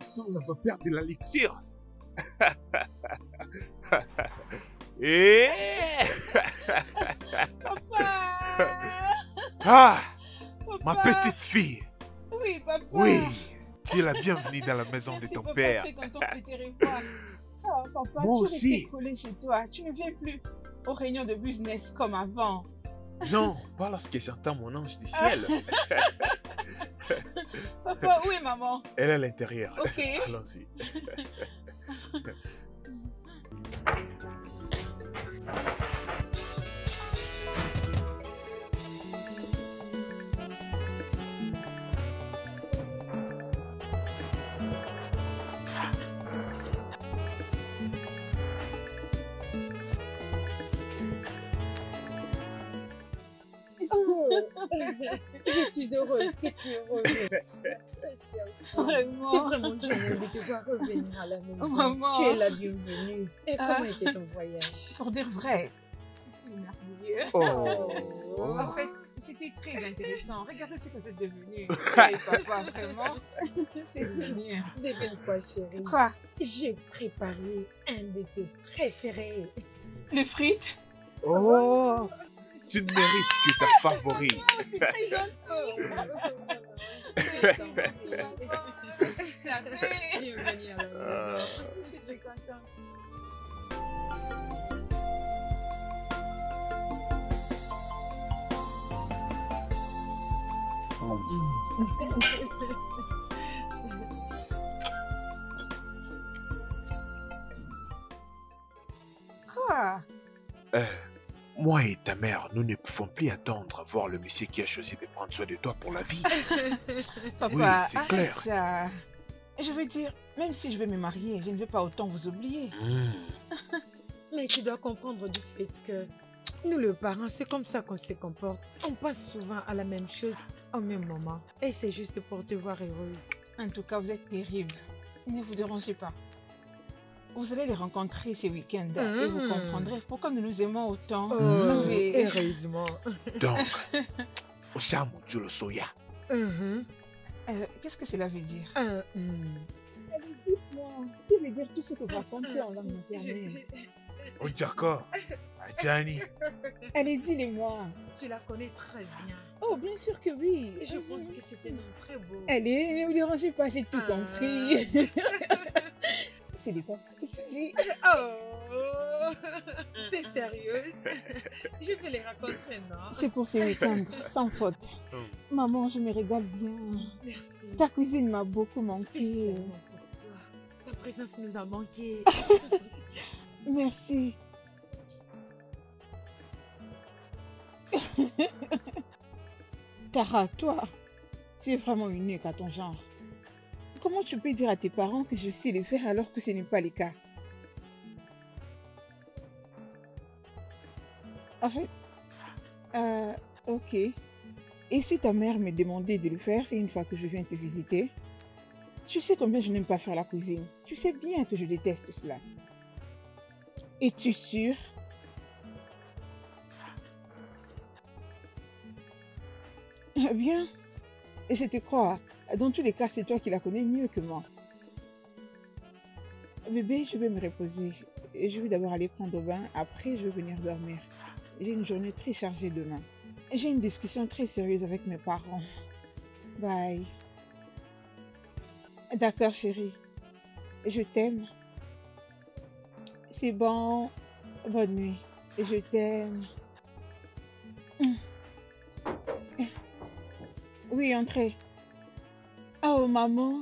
sent la vapeur de l'élixir. Et... Papa! Ah, Papa! ma petite fille. Oui, papa. Oui, tu es la bienvenue dans la maison Merci, de ton papa, père. très contente de te revoir. Oh, papa, Moi tu aussi. restes collé chez toi. Tu ne viens plus aux réunions de business comme avant. Non, pas lorsque j'entends mon ange du ciel. Papa, où est maman? Elle est à l'intérieur. Ok. Allons-y. Je suis heureuse que tu es heureuse. Vraiment. C'est vraiment génial de te voir revenir à la maison. Maman. Tu es la bienvenue. Et Ah. comment était ton voyage? Pour dire vrai, c'était merveilleux. Oh. En fait, c'était très intéressant. Regardez ce que vous êtes devenu. Hey, papa, vraiment, c'est devenu. Devine quoi, chérie? Quoi? J'ai préparé un de tes préférés. Les frites? Oh. Tu ne mérites que ta favorite. Oh, c'est très gentil. Je savais. Bienvenue à la maison. Je suis très contente. Quoi? Moi et ta mère, nous ne pouvons plus attendre à voir le monsieur qui a choisi de prendre soin de toi pour la vie. Papa, Oui, c'est arrête clair. ça. Je veux dire, même si je vais me marier, je ne vais pas autant vous oublier. Mais tu dois comprendre du fait que nous, les parents, c'est comme ça qu'on se comporte. On passe souvent à la même chose au même moment. Et c'est juste pour te voir heureuse. En tout cas, vous êtes terrible. Ne vous dérangez pas. Vous allez les rencontrer ces week-ends et vous comprendrez pourquoi nous nous aimons autant. Oh, Oui. heureusement. Donc, Osamu Dieu le soya. Qu'est-ce que cela veut dire? Euh, Allez, dites-moi. Que veut dire tout ce que vous racontez en langue maternelle? Ojako, Adjani. Allez, dis-les-moi. Tu la connais très bien. Oh, bien sûr que oui. Et je pense que c'était non très beau. Allez, ne vous dérangez pas, j'ai tout Ah. compris. C'est de quoi il s'agit? Oh, t'es sérieuse? Je vais les rencontrer, non? C'est pour ces week-ends, sans faute. Maman, je me régale bien. Merci. Ta cuisine m'a beaucoup manqué. Spécialement pour toi. Ta présence nous a manqué. Merci. Tara, toi, tu es vraiment unique à ton genre. Comment tu peux dire à tes parents que je sais le faire alors que ce n'est pas le cas? En fait, ok. Et si ta mère me demandait de le faire une fois que je viens te visiter? Tu sais combien je n'aime pas faire la cuisine. Tu sais bien que je déteste cela. Es-tu sûre? Bien, je te crois. Dans tous les cas, c'est toi qui la connais mieux que moi. Bébé, je vais me reposer. Je vais d'abord aller prendre bain. Après, je vais venir dormir. J'ai une journée très chargée demain. J'ai une discussion très sérieuse avec mes parents. Bye. D'accord, chérie. Je t'aime. C'est bon. Bonne nuit. Je t'aime. Oui, entrez. Oh, maman.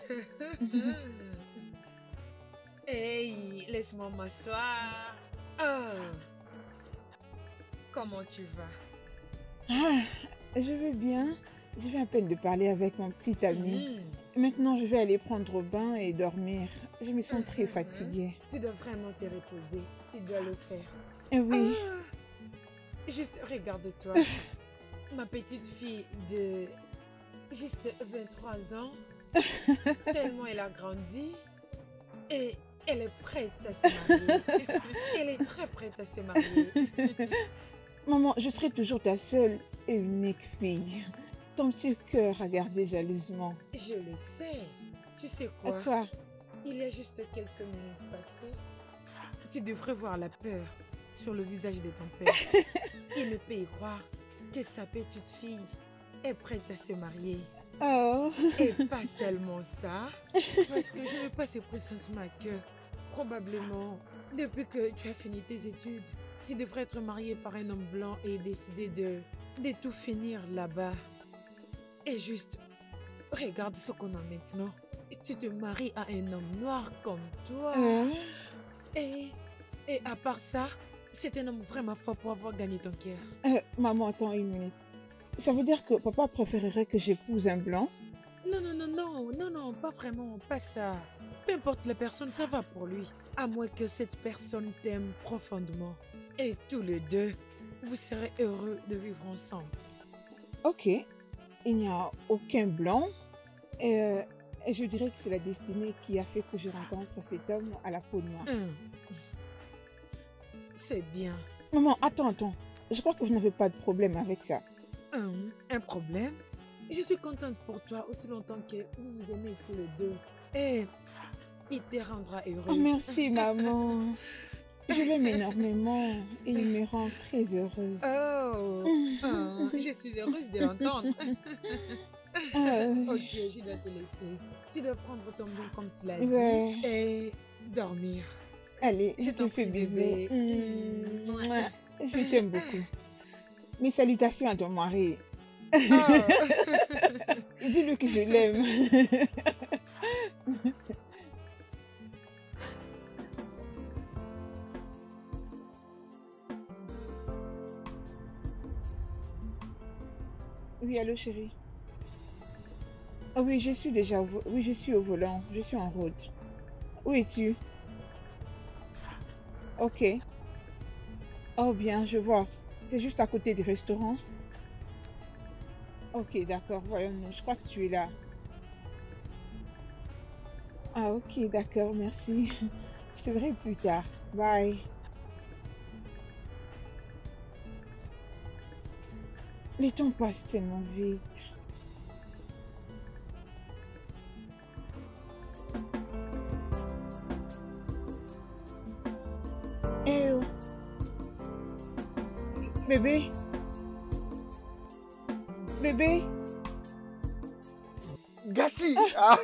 Hey, laisse-moi m'asseoir. Oh. Comment tu vas? Ah, je vais bien. Je viens à peine de parler avec mon petit ami. Maintenant, je vais aller prendre bain et dormir. Je me sens très fatiguée. Tu dois vraiment te reposer. Tu dois le faire. Oui. Ah, juste regarde-toi. Ma petite fille de juste 23 ans, tellement elle a grandi et elle est prête à se marier. Elle est très prête à se marier. Maman, je serai toujours ta seule et unique fille. Ton petit cœur a gardé jalousement. Je le sais. Tu sais À quoi? toi. Il y a juste quelques minutes passées, tu devrais voir la peur sur le visage de ton père. Il ne peut y croire que sa petite fille est prête à se marier. Oh. Et pas seulement ça, parce que je n'ai pas ce pressentiment que probablement, depuis que tu as fini tes études, tu devrais être marié par un homme blanc et décider de tout finir là-bas. Et juste, regarde ce qu'on a maintenant. Tu te maries à un homme noir comme toi. Et, et à part ça, c'est un homme vraiment fort pour avoir gagné ton cœur. Maman, attends une minute. Ça veut dire que papa préférerait que j'épouse un blanc? Non, non, non, non, non, non, pas vraiment, pas ça. Peu importe la personne, ça va pour lui. À moins que cette personne t'aime profondément. Et tous les deux, vous serez heureux de vivre ensemble. Ok. Il n'y a aucun blanc. Et je dirais que c'est la destinée qui a fait que je rencontre cet homme à la peau noire. C'est bien. Maman, attends. Je crois que vous n'avez pas de problème avec ça. Un problème? Je suis contente pour toi aussi longtemps que vous vous aimez tous les deux. Et il te rendra heureuse. Oh, merci, maman. Je l'aime énormément et il me rend très heureuse. Je suis heureuse de l'entendre. Ok, je dois te laisser. Tu dois prendre ton bain comme tu l'as dit et dormir. Allez, je te fais bisous. Je t'aime beaucoup. Mes salutations à ton mari. Dis-lui que je l'aime. Oui, allô chérie. Ah oui, je suis déjà oui, je suis au volant. Je suis en route. Où es-tu? Ok. Oh bien, je vois. C'est juste à côté du restaurant. Ok, d'accord, voyons-nous. Je crois que tu es là. Ah ok, d'accord, merci. Je te verrai plus tard. Bye. Les temps passent tellement vite. Eh oh. Bébé. Bébé. Gatti.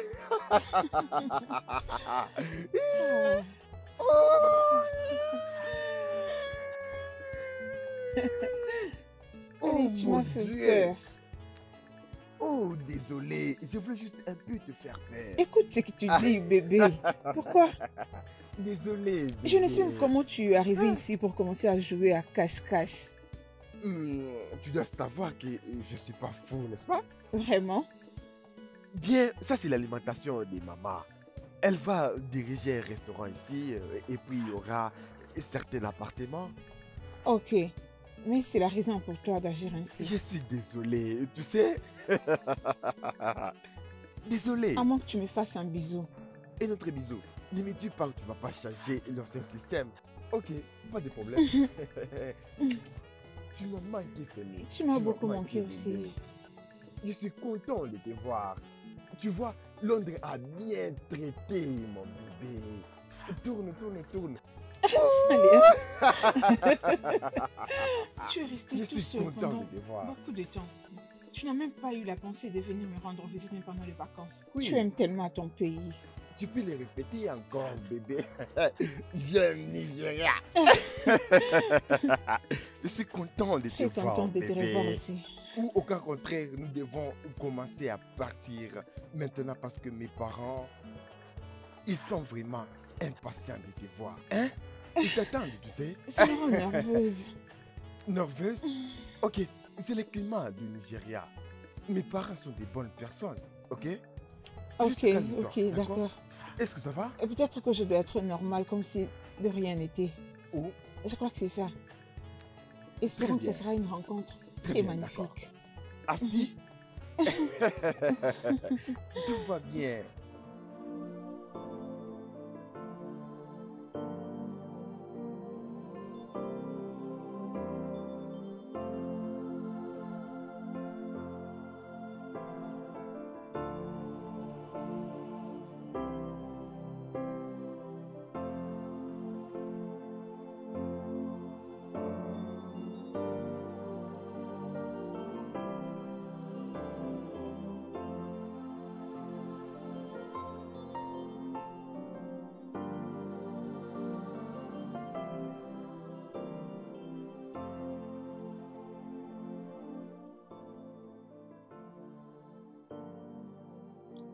Allez, tu mon m'as fait Dieu. peur. Oh, désolé, je voulais juste un peu te faire peur. Écoute ce que tu dis, bébé. Pourquoi? Désolé. Je ne sais bébé. pas comment tu es arrivé ici pour commencer à jouer à cache-cache. Tu dois savoir que je suis pas fou, n'est-ce pas? Vraiment? Bien, ça c'est l'alimentation des mamans. Elle va diriger un restaurant ici et puis il y aura certains appartements. Ok. Mais c'est la raison pour toi d'agir ainsi. Je suis désolé, tu sais. Désolé. À moins que tu me fasses un bisou. Et notre bisou, ne me dis pas que tu vas pas changer l'ancien système. Ok, pas de problème. Tu m'as manqué, Fanny. Tu m'as beaucoup manqué aussi. bébé. Je suis content de te voir. Tu vois, Londres a bien traité mon bébé. Tourne. Allez. Tu es resté Je tout suis seul content pendant de te voir. beaucoup de temps. Tu n'as même pas eu la pensée de venir me rendre visite même pendant les vacances. Oui. Tu aimes tellement ton pays. Tu peux le répéter encore, bébé. J'aime Nigeria. Je suis content de Très te voir, contente de te revoir bébé. aussi. Ou au cas contraire, nous devons commencer à partir maintenant parce que mes parents, ils sont vraiment impatients de te voir. Hein? Ils t'attendent, tu sais. Ça me rend nerveuse. Nerveuse? Ok, c'est le climat du Nigeria. Mes parents sont des bonnes personnes, ok? Juste Ok, calme-toi, ok, d'accord. Est-ce que ça va? Peut-être que je dois être normale comme si de rien n'était. Oh, Je crois que c'est ça. Espérons que ce bien. sera une rencontre Très très bien, d'accord. magnifique. Afti? Tout va bien.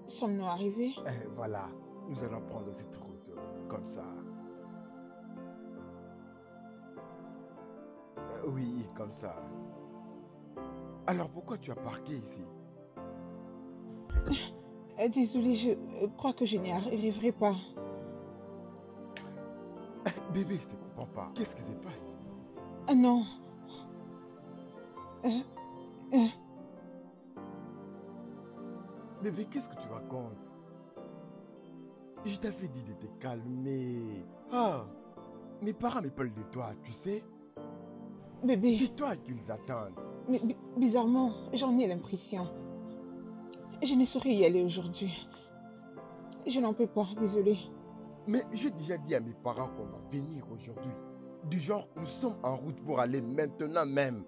Sommes-nous arrivés? Voilà, nous allons prendre cette route comme ça. Oui, comme ça. Alors pourquoi tu as parqué ici? Désolée, je crois que je n'y arriverai pas. Bébé, je ne comprends pas. Qu'est-ce qui se passe? Ah non. Bébé, qu'est-ce que tu racontes? Je t'avais dit de te calmer. Ah, mes parents me parlent de toi, tu sais? Bébé, C'est toi qu'ils attendent. mais bizarrement, j'en ai l'impression. Je ne saurais y aller aujourd'hui. Je n'en peux pas, désolée. Mais j'ai déjà dit à mes parents qu'on va venir aujourd'hui. Du genre, nous sommes en route pour aller maintenant même.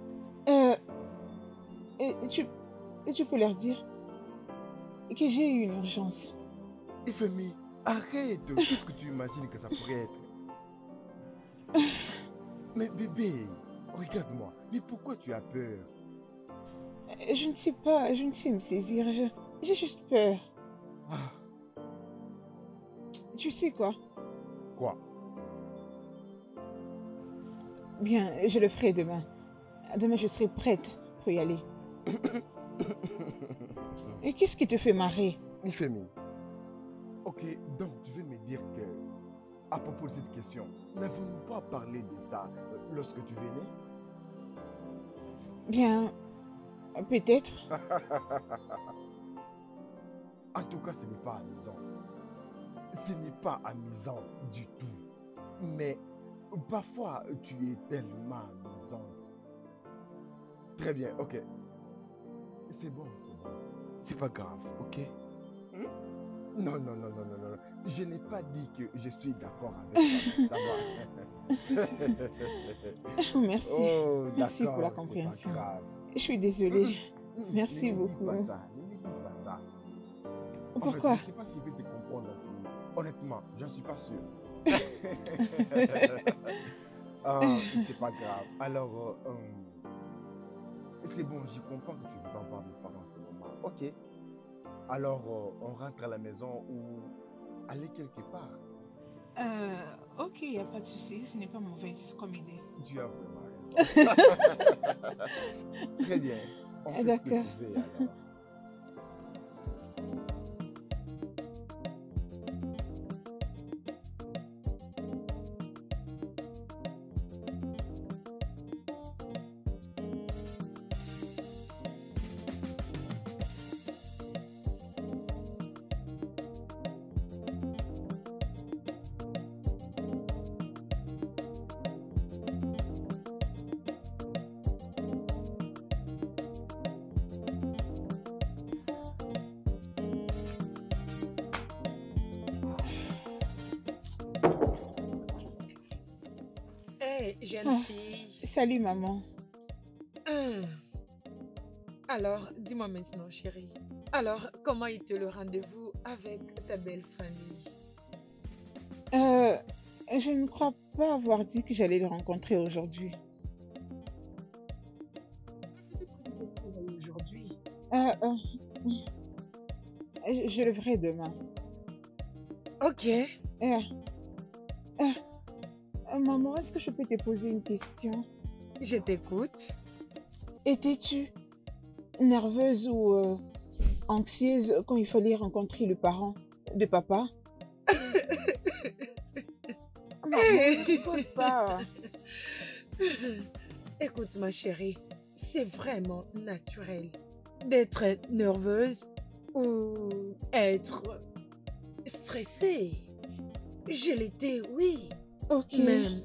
Tu peux leur dire que j'ai eu une urgence. Ifemi, arrête. Qu'est-ce que tu imagines que ça pourrait être? Mais bébé, regarde-moi. Mais pourquoi tu as peur? Je ne sais pas, je ne sais me saisir. J'ai juste peur. Ah, Tu sais quoi? quoi? Bien, je le ferai demain. Demain, je serai prête pour y aller. Et qu'est-ce qui te fait marrer? Ifemi, ok, donc tu veux me dire que, à propos de cette question, n'avons-nous pas parlé de ça lorsque tu venais? Bien, peut-être. En tout cas, ce n'est pas amusant. Ce n'est pas amusant du tout. Mais parfois, tu es tellement amusante. Très bien, ok. C'est bon, c'est bon. C'est pas grave, ok? Non, non, non, non, non, non. Je n'ai pas dit que je suis d'accord avec toi. Ça va. Merci. Oh, Merci pour la d'accord, compréhension. c'est pas grave. Je suis désolée. Merci Ne me dis beaucoup. pas ça, ne me dis pas ça. En Pourquoi? fait, je ne sais pas si je vais te comprendre en ce moment. Honnêtement, je ne suis pas sûr. Ah, c'est pas grave. Alors, c'est bon, j'y comprends que tu ne veux pas voir mes parents en ce moment. Ok. Alors, on rentre à la maison ou aller quelque part. Ok, il n'y a pas de souci. Ce n'est pas mauvaise comme idée. Tu as vraiment raison. Très bien. On fait ce que D'accord. tu veux alors. Hé, jeune Ah. fille. Salut, maman. Hum. Alors, dis-moi maintenant, chérie. Alors, comment était le rendez-vous avec ta belle famille? Je ne crois pas avoir dit que j'allais le rencontrer aujourd'hui. Aujourd'hui. Je le ferai demain. Ok. Maman, est-ce que je peux te poser une question? Je t'écoute. Étais-tu nerveuse ou anxieuse quand il fallait rencontrer le parent de papa? Maman, ne rigole pas. Écoute, ma chérie, c'est vraiment naturel d'être nerveuse ou être stressée. Je l'étais, oui. Ok. Même.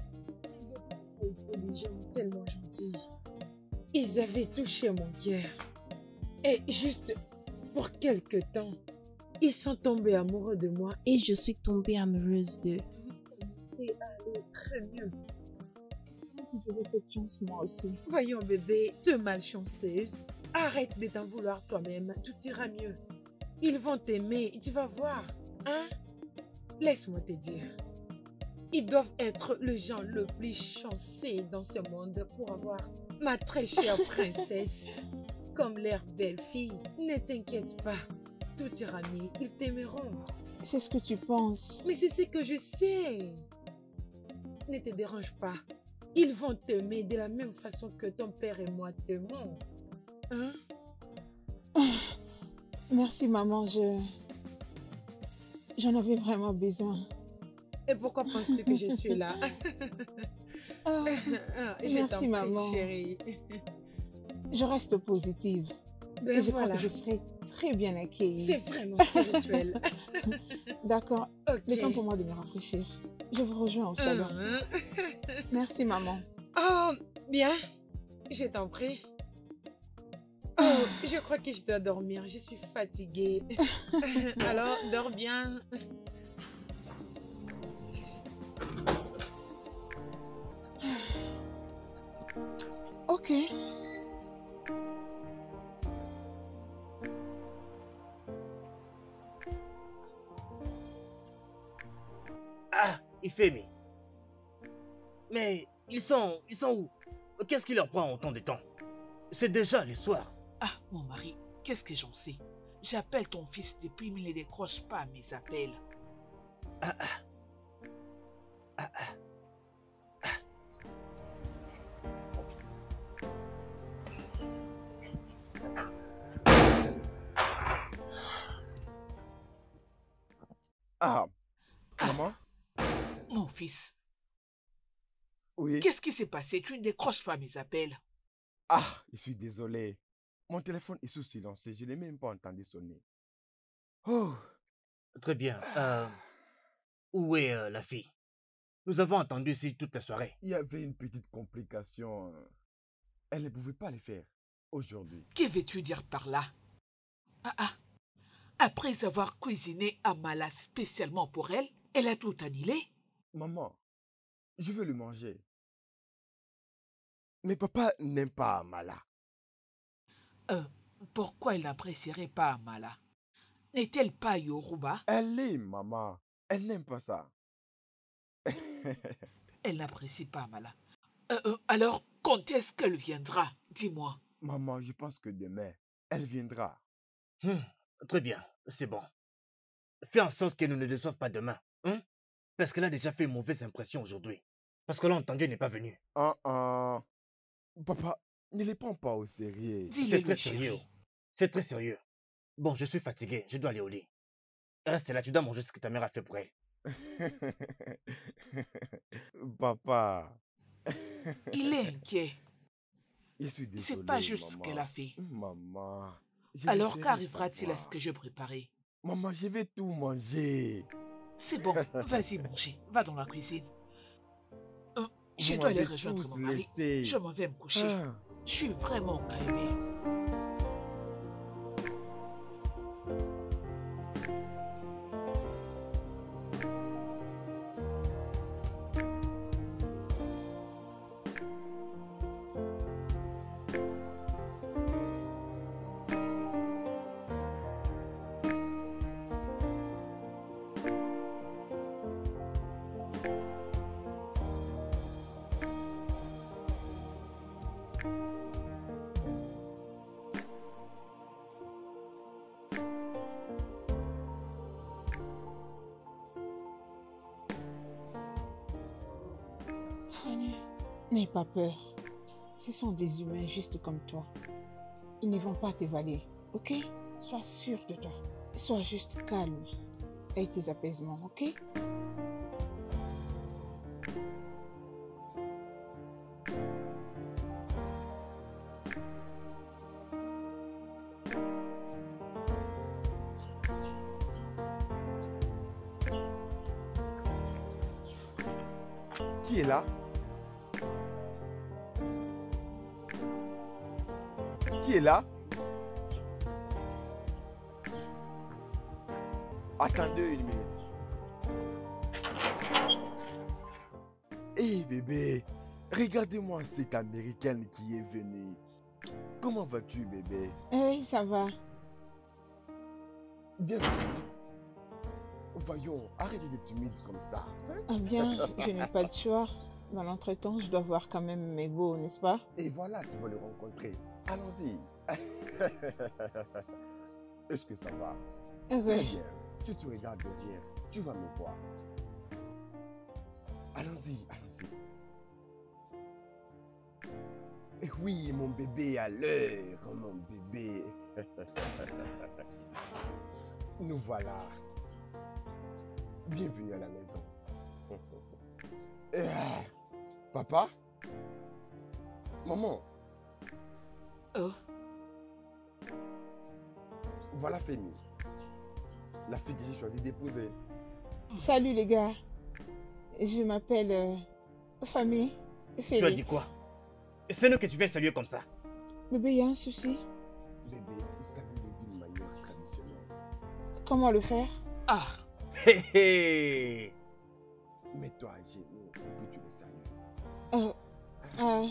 Des gens tellement gentils. Ils avaient touché mon cœur. Et juste pour quelque temps, ils sont tombés amoureux de moi. Et je suis tombée amoureuse d'eux. Et allez très mieux. Je veux cette chance moi aussi. Voyons bébé, te malchanceuse. Arrête de t'en vouloir toi-même, tout ira mieux. Ils vont t'aimer, tu vas voir. Hein? Laisse-moi te dire. Ils doivent être le gens le plus chanceux dans ce monde pour avoir ma très chère princesse comme leur belle-fille. Ne t'inquiète pas. tout ira mieux. Ils t'aimeront. C'est ce que tu penses. Mais c'est ce que je sais. Ne te dérange pas. Ils vont t'aimer de la même façon que ton père et moi t'aimons. Hein? Merci maman, j'en avais vraiment besoin. Et pourquoi penses-tu que je suis là? Ah, Je merci t'en prie, maman. chérie. Je reste positive. Ben Et je voilà. crois que je serai très bien accueillie. C'est vraiment spirituel. D'accord. Ok. Le temps pour moi de me rafraîchir. Je vous rejoins au salon. Hein? Merci maman. Oh, bien. Je t'en prie. Oh, je crois que je dois dormir. Je suis fatiguée. Alors, dors bien. Ok. Ah, Ifemi. Mais ils sont où? Qu'est-ce qui leur prend autant de temps? C'est déjà le soir. Ah, mon mari, qu'est-ce que j'en sais? J'appelle ton fils depuis, mais il ne décroche pas mes appels. Ah, ah. Ah, ah. Ah, maman? Mon fils, Oui. qu'est-ce qui s'est passé? Tu ne décroches pas mes appels. Ah, je suis désolé. Mon téléphone est sous silencieux, je n'ai même pas entendu sonner. Oh, Très bien. Où est la fille? Nous avons entendu ici toute la soirée. il y avait une petite complication. Elle ne pouvait pas le faire aujourd'hui. Que veux-tu dire par là? Ah ah. Après avoir cuisiné Amala spécialement pour elle, elle a tout annulé? Maman, je veux le manger. Mais papa n'aime pas Amala. Pourquoi elle n'apprécierait pas Amala? N'est-elle pas Yoruba? Elle est, maman. Elle n'aime pas ça. Elle n'apprécie pas Amala. Alors, quand est-ce qu'elle viendra? Dis-moi. Maman, je pense que demain, elle viendra. Très bien, c'est bon. Fais en sorte qu'elle ne nous déçoive pas demain. Hein? Parce qu'elle a déjà fait une mauvaise impression aujourd'hui. Parce que l'entendu n'est pas venu. Papa, ne les prends pas au sérieux. Dis-le, C'est très chéri. sérieux. C'est très sérieux. Bon, je suis fatigué, je dois aller au lit. Reste là, tu dois manger ce que ta mère a fait pour elle. Papa, Il est inquiet. je suis désolé. C'est pas juste ce maman. qu'elle a fait. Maman. je Alors voudrais qu'arrivera-t-il à ce savoir. que je préparais? Maman, je vais tout manger. C'est bon, vas-y manger. Va dans la cuisine. Je Vous dois aller m'avez rejoindre tous mon mari. laissé. Je m'en vais me coucher. Ah, Je suis vraiment crevée. Fanny, n'aie pas peur. Ce sont des humains juste comme toi. Ils ne vont pas t'évaler, ok? Sois sûr de toi. Sois juste calme. Aie tes apaisements, ok? qui est là? Qui est là? Attendez une minute. Hé bébé, regardez-moi cette américaine qui est venue. Comment vas-tu bébé? Oui, ça va. Bien. Voyons, arrêtez d'être timide comme ça. Ah bien, je n'ai pas de choix. Dans l'entretemps, je dois voir quand même mes beaux, n'est-ce pas? Et voilà, tu vas le rencontrer. Allons-y. Est-ce que ça va? Très Ouais. bien. Si tu regardes derrière, tu vas me voir. Allons-y, allons-y. Eh oui, mon bébé à l'heure, mon bébé. Nous voilà. Bienvenue à la maison. Ah, papa? Maman, Oh, voilà Femi. La fille que j'ai choisi d'épouser. Salut les gars. Je m'appelle Famille Félix. Tu as dit quoi? C'est nous que tu viens saluer comme ça. Bébé, il y a un souci. Bébé, salue-le d'une manière traditionnelle. Comment le faire? ah, Hé hé. Mets-toi à genoux et puis tu le salues. Euh, euh,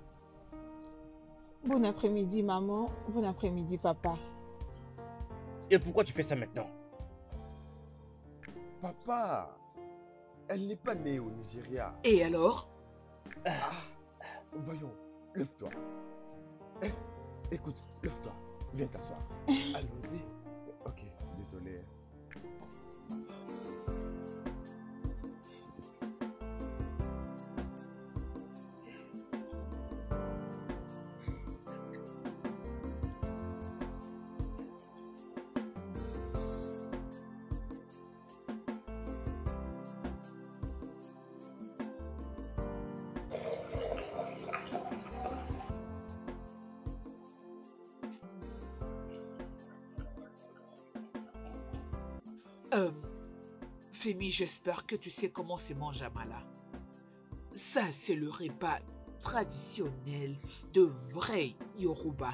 Bon après-midi, maman. Bon après-midi, papa. Et pourquoi tu fais ça maintenant? Papa, elle n'est pas née au Nigeria. et alors? Ah, voyons, lève-toi. Eh, écoute, lève-toi. Viens t'asseoir. Allons-y. Ok, désolé. Femi, j'espère que tu sais comment se mange Amala. Ça, c'est le repas traditionnel de vrai Yoruba.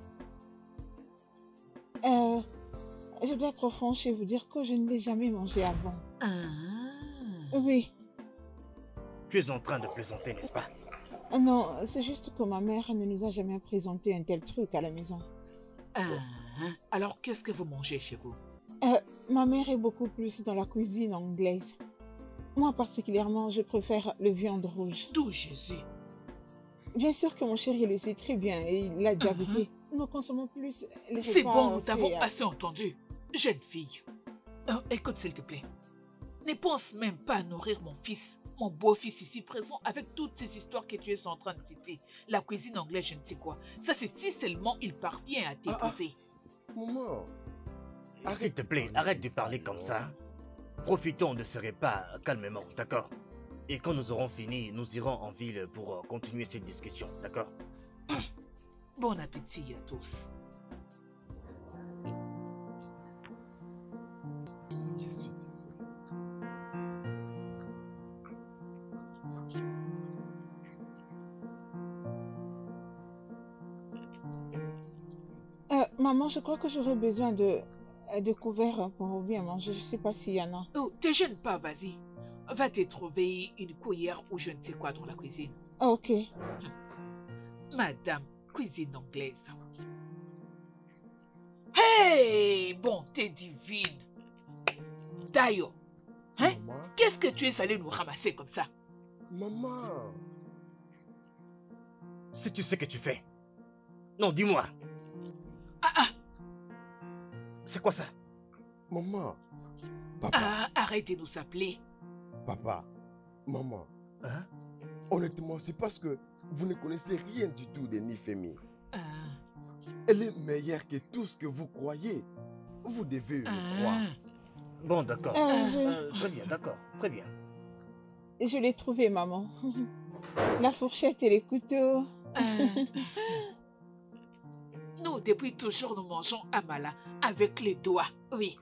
Je dois être franche et vous dire que je ne l'ai jamais mangé avant. Ah. Oui. Tu es en train de plaisanter, n'est-ce pas? Non, c'est juste que ma mère ne nous a jamais présenté un tel truc à la maison. Ah. Alors, qu'est-ce que vous mangez chez vous? Ma mère est beaucoup plus dans la cuisine anglaise. Moi particulièrement, je préfère le viande rouge. D'où Jésus? Bien sûr que mon chéri le sait très bien et il l'a déjà goûté. Nous consommons plus les repas C'est bon, nous faits t'avons à- assez entendu. Jeune fille. Écoute, s'il te plaît. Ne pense même pas à nourrir mon fils, mon beau-fils ici présent, avec toutes ces histoires que tu es en train de citer. La cuisine anglaise, je ne sais quoi. Ça, c'est si seulement il parvient à t'épouser. Maman. S'il te plaît, arrête de parler comme ça. Profitons de ce repas calmement, d'accord? Et quand nous aurons fini, nous irons en ville pour continuer cette discussion, d'accord? Bon appétit à tous. Je suis désolé. Maman, je crois que j'aurais besoin de couverts pour bien manger. Je ne sais pas s'il y en a. Oh, te gêne pas, vas-y. Va te trouver une cuillère ou je ne sais quoi dans la cuisine. Ah, ok. Madame, cuisine anglaise. Hey, bonté divine. Dayo, hein? Maman. Qu'est-ce que tu es allé nous ramasser comme ça? Maman. Si tu sais que tu fais. Non, dis-moi. Ah, C'est quoi ça? Maman. Papa. arrête de nous appeler. Papa. Maman. Hein? Honnêtement, c'est parce que vous ne connaissez rien du tout de Nifemi. Ah, Elle est meilleure que tout ce que vous croyez. Vous devez le croire. Bon, d'accord. Très bien, d'accord. Très bien. Je l'ai trouvé, maman. La fourchette et les couteaux. Nous, depuis toujours, nous mangeons Amala avec les doigts. Oui.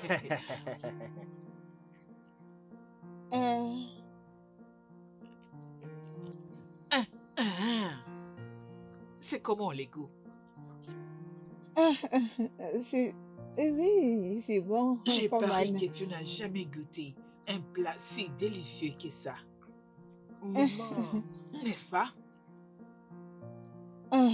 C'est comment les goûts? C'est... Oui, c'est bon. J'ai pas parié mal. que tu n'as jamais goûté un plat si délicieux que ça. Maman. N'est-ce pas? Ah,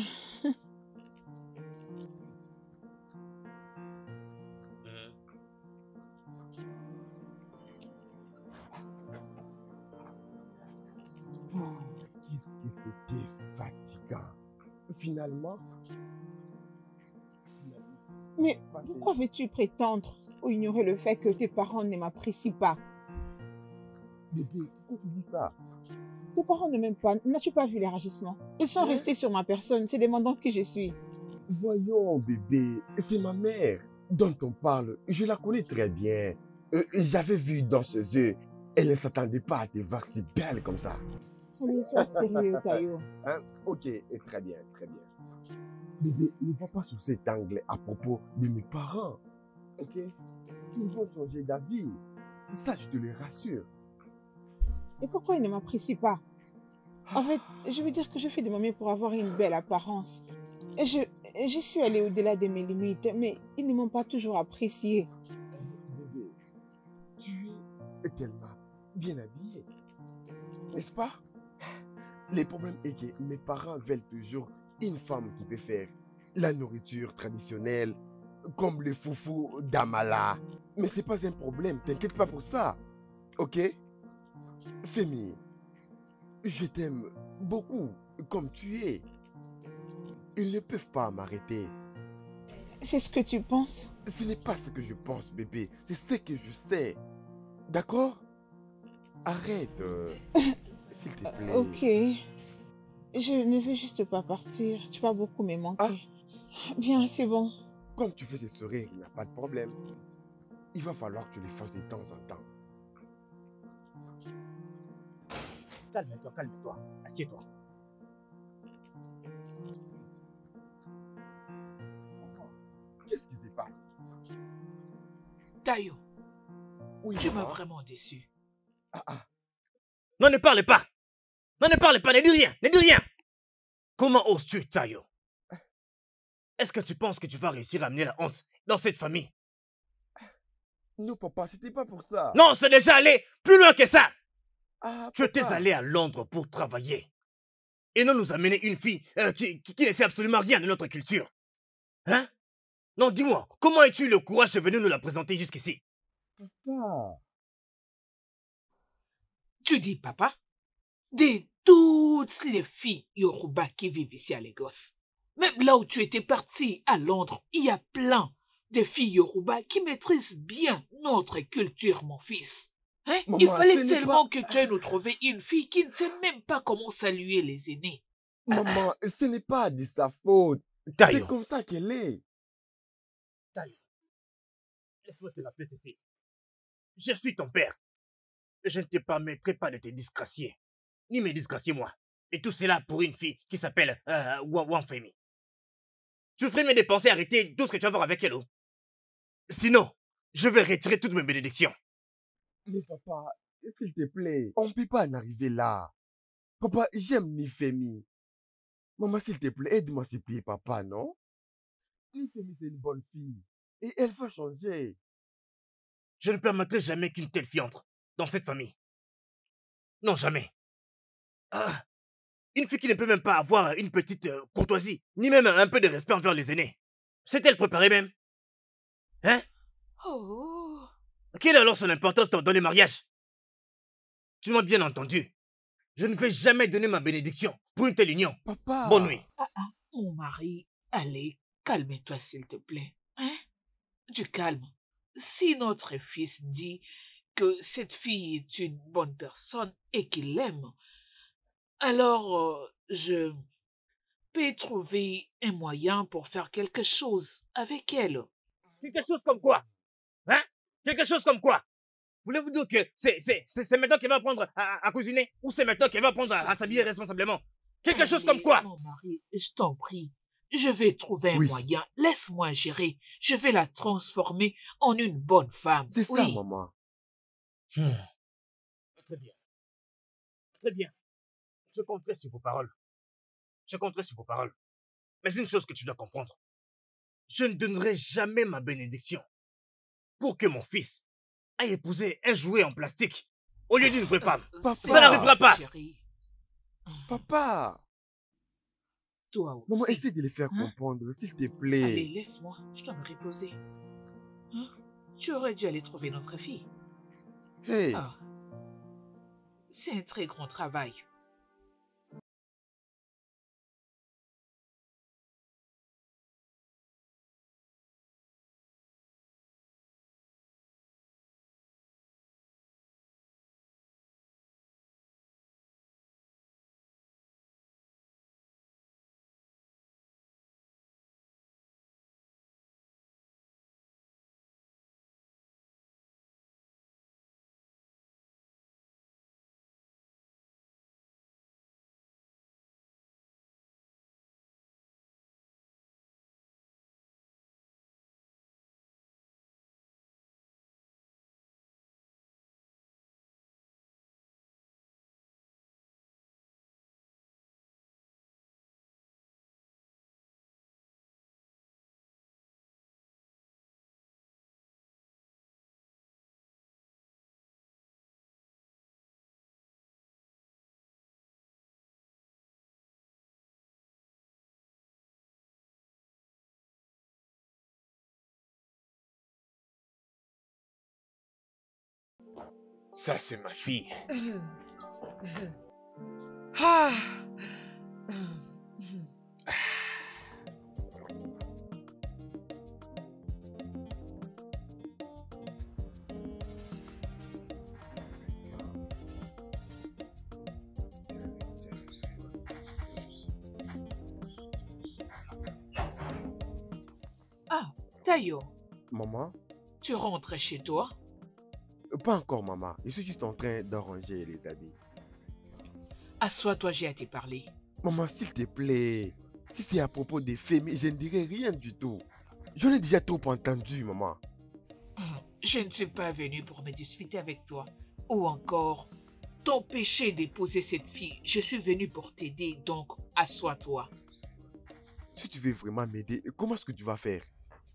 Qu'est-ce que c'était fatigant. Finalement, Mais Passez. pourquoi veux-tu prétendre ou ignorer le fait que tes parents ne m'apprécient pas? Bébé, pourquoi tu dis ça? Tes parents ne m'aiment pas. N'as-tu pas vu les réagissements? Ils sont Hein? restés sur ma personne, se demandant qui je suis. Voyons, bébé, c'est ma mère dont on parle. Je la connais très bien. J'avais vu dans ses yeux. Elle ne s'attendait pas à te voir si belle comme ça. Allez, sois sérieux, Tayo. Hein? Ok, et très bien, très bien. Bébé, ne va pas sur cet angle à propos de mes parents. Ok? Ils vont changer d'avis. Ça, je te le rassure. Et pourquoi ils ne m'apprécient pas? En fait, je veux dire que je fais de mon mieux pour avoir une belle apparence. Je suis allée au-delà de mes limites, mais ils ne m'ont pas toujours appréciée. Bébé, tu es tellement bien habillée. N'est-ce pas? Le problème est que mes parents veulent toujours une femme qui peut faire la nourriture traditionnelle, comme le foufou d'Amala. Mais c'est pas un problème, t'inquiète pas pour ça. Ok? Femi, je t'aime beaucoup comme tu es. Ils ne peuvent pas m'arrêter. C'est ce que tu penses? Ce n'est pas ce que je pense, bébé. C'est ce que je sais. D'accord? Arrête, s'il te plaît. Ok. Je ne veux juste pas partir. Tu vas beaucoup me manquer. Bien, c'est bon. Comme tu fais ces sourires, il n'y a pas de problème. Il va falloir que tu les fasses de temps en temps. Calme-toi, calme-toi. Assieds-toi. Qu'est-ce qui se passe? Tayo, Oui, tu m'as maman. vraiment déçu. Non, ne parle pas. Non, ne parle pas, ne dis rien, ne dis rien. Comment oses-tu, Tayo? Est-ce que tu penses que tu vas réussir à amener la honte dans cette famille? Non, papa, c'était pas pour ça. Non, c'est déjà allé plus loin que ça. Ah, Tu étais papa. allé à Londres pour travailler. Et non nous amener une fille qui ne sait absolument rien de notre culture. Hein? Non, dis-moi, comment as-tu eu le courage de venir nous la présenter jusqu'ici? Papa. Tu dis, papa, de toutes les filles Yoruba qui vivent ici à Lagos, même là où tu étais parti, à Londres, il y a plein de filles Yoruba qui maîtrisent bien notre culture, mon fils. Hein? Maman, Il fallait ce n'est seulement pas- que tu ailles nous trouver une fille qui ne sait même pas comment saluer les aînés. Maman, ce n'est pas de sa faute. C'est Tayo, comme ça qu'elle est. Tayo, laisse-moi te rappeler ceci. Je suis ton père. Je ne te permettrai pas de te disgracier, ni me disgracier moi. Et tout cela pour une fille qui s'appelle Wanfemi. Tu ferais mes dépenser arrêter tout ce que tu vas voir avec elle. Oh. Sinon, je vais retirer toutes mes bénédictions. Mais papa, s'il te plaît, on ne peut pas en arriver là. Papa, j'aime Nifemi. Maman, s'il te plaît, aide-moi s'il te plaît, papa, non? Nifemi, c'est une bonne fille. Et elle va changer. Je ne permettrai jamais qu'une telle fille entre dans cette famille. Non, jamais. Ah, une fille qui ne peut même pas avoir une petite courtoisie, ni même un peu de respect envers les aînés. C'est-elle préparée même? Hein? Oh, Quelle est alors son importance dans les mariages? Tu m'as bien entendu. Je ne vais jamais donner ma bénédiction pour une telle union. Papa. Bonne nuit. mon mari, allez, calme-toi s'il te plaît. Hein? Du calme. Si notre fils dit que cette fille est une bonne personne et qu'il l'aime, alors je peux trouver un moyen pour faire quelque chose avec elle. Quelque chose comme quoi? Hein? Quelque chose comme quoi? Voulez-vous dire que c'est maintenant qu'elle va apprendre à cuisiner? Ou c'est maintenant qu'elle va apprendre à s'habiller responsablement? Quelque chose comme Allez, quoi? mon mari, je t'en prie. Je vais trouver un Oui. moyen. Laisse-moi gérer. Je vais la transformer en une bonne femme. C'est ça, Oui. maman. Très bien. Très bien. Je compterai sur vos paroles. Je compterai sur vos paroles. Mais une chose que tu dois comprendre. Je ne donnerai jamais ma bénédiction pour que mon fils aille épouser un jouet en plastique au lieu d'une vraie femme. Papa. Ça n'arrivera pas. Chérie. Papa. Toi aussi. Maman, essaie de les faire Hein? comprendre, s'il te Allez, plaît. laisse-moi. Je dois me reposer. Hein? Tu aurais dû aller trouver notre fille. Hey. Ah. C'est un très grand travail. Ça, c'est ma fille. Ah. Ah, Tayo, Maman? tu rentres chez toi? Pas encore, maman. Je suis juste en train d'arranger les habits. Assois-toi, j'ai à te parler. Maman, s'il te plaît. Si c'est à propos des familles, je ne dirai rien du tout. J'en ai déjà trop entendu, maman. Je ne suis pas venu pour me disputer avec toi. Ou encore, t'empêcher d'épouser cette fille. Je suis venu pour t'aider, donc assois-toi. Si tu veux vraiment m'aider, comment est-ce que tu vas faire?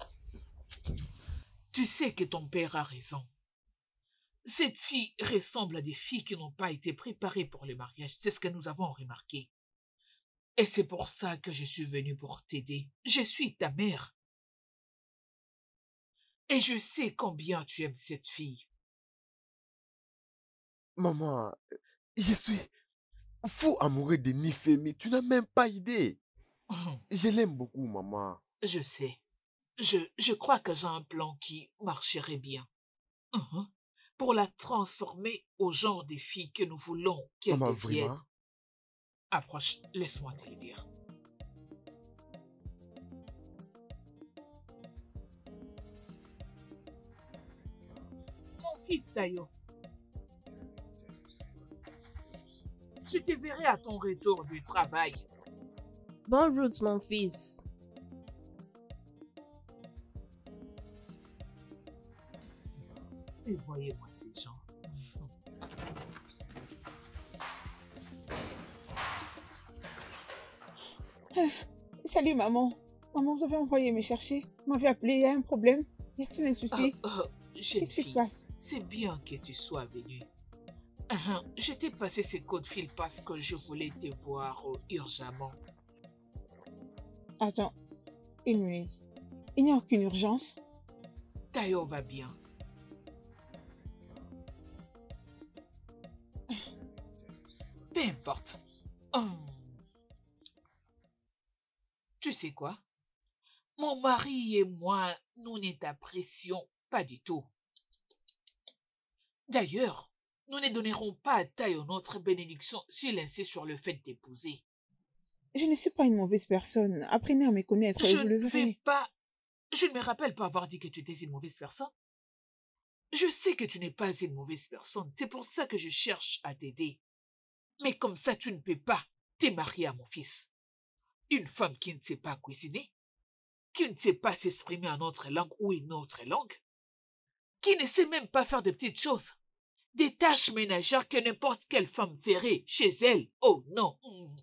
Tu sais que ton père a raison. Cette fille ressemble à des filles qui n'ont pas été préparées pour le mariage. C'est ce que nous avons remarqué. Et c'est pour ça que je suis venu pour t'aider. Je suis ta mère. Et je sais combien tu aimes cette fille. Maman, je suis fou amoureux de Nifemi. Tu n'as même pas idée. Je l'aime beaucoup, maman. Je sais. Je crois que j'ai un plan qui marcherait bien. Pour la transformer au genre de filles que nous voulons qu'elle Maman, devienne. vraiment? Approche, laisse-moi te le dire. Mon fils Tayo, je te verrai à ton retour du travail. Bonne route, mon fils. Et voyez-moi ces gens. Salut maman. Maman, vous avez envoyé me chercher. Vous m'avez appelé, il y a un problème. Y a-t-il un souci? Jeune Qu'est-ce qui se fille, passe? c'est bien que tu sois venue. Je t'ai passé ce coup de fil parce que je voulais te voir urgemment. Attends, une minute. Il n'y a aucune urgence. Tayo va bien. Peu importe. Tu sais quoi? Mon mari et moi, nous ne t'apprécions pas du tout. D'ailleurs, nous ne donnerons pas à Tayo notre bénédiction s'il insiste sur le fait d'épouser. Je ne suis pas une mauvaise personne. Apprenez à me connaître et Je vous le ne verrez. vais pas... Je ne me rappelle pas avoir dit que tu étais une mauvaise personne. Je sais que tu n'es pas une mauvaise personne. C'est pour ça que je cherche à t'aider. Mais comme ça, tu ne peux pas te marier à mon fils. Une femme qui ne sait pas cuisiner, qui ne sait pas s'exprimer en autre langue ou une autre langue, qui ne sait même pas faire de petites choses, des tâches ménagères que n'importe quelle femme ferait chez elle. Oh non!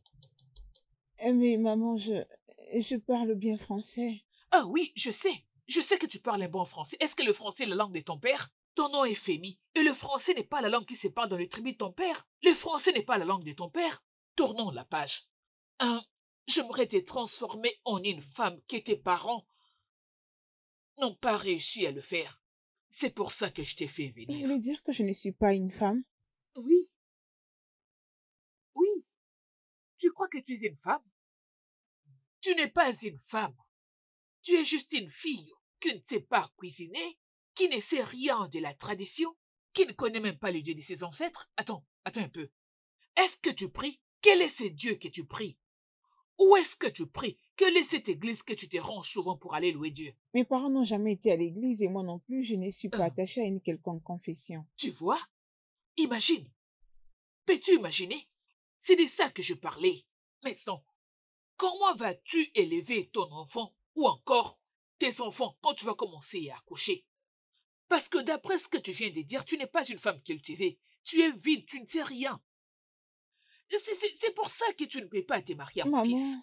Mais maman, je parle bien français. Ah oui, je sais. Je sais que tu parles un bon français. Est-ce que le français est la langue de ton père? Ton nom est Fémi. Et le français n'est pas la langue qui se parle dans le tribu de ton père. Le français n'est pas la langue de ton père. Tournons la page. J'aimerais te transformer en une femme que tes parents n'ont pas réussi à le faire. C'est pour ça que je t'ai fait Vous venir. voulez dire que je ne suis pas une femme? Oui. Oui. Tu crois que tu es une femme? Tu n'es pas une femme. Tu es juste une fille qui ne sait pas cuisiner, qui ne sait rien de la tradition, qui ne connaît même pas le Dieu de ses ancêtres. Attends un peu. Est-ce que tu pries? Quel est ce Dieu que tu pries? Où est-ce que tu pries? Quelle est cette église que tu te rends souvent pour aller louer Dieu? Mes parents n'ont jamais été à l'église et moi non plus, je ne suis pas attachée à une quelconque confession. Tu vois? Imagine. Peux-tu imaginer? C'est de ça que je parlais. Maintenant, comment vas-tu élever ton enfant ou encore tes enfants quand tu vas commencer à accoucher? Parce que d'après ce que tu viens de dire, tu n'es pas une femme cultivée. Tu es vide, tu ne sais rien. C'est pour ça que tu ne peux pas te marier à mon fils. Maman,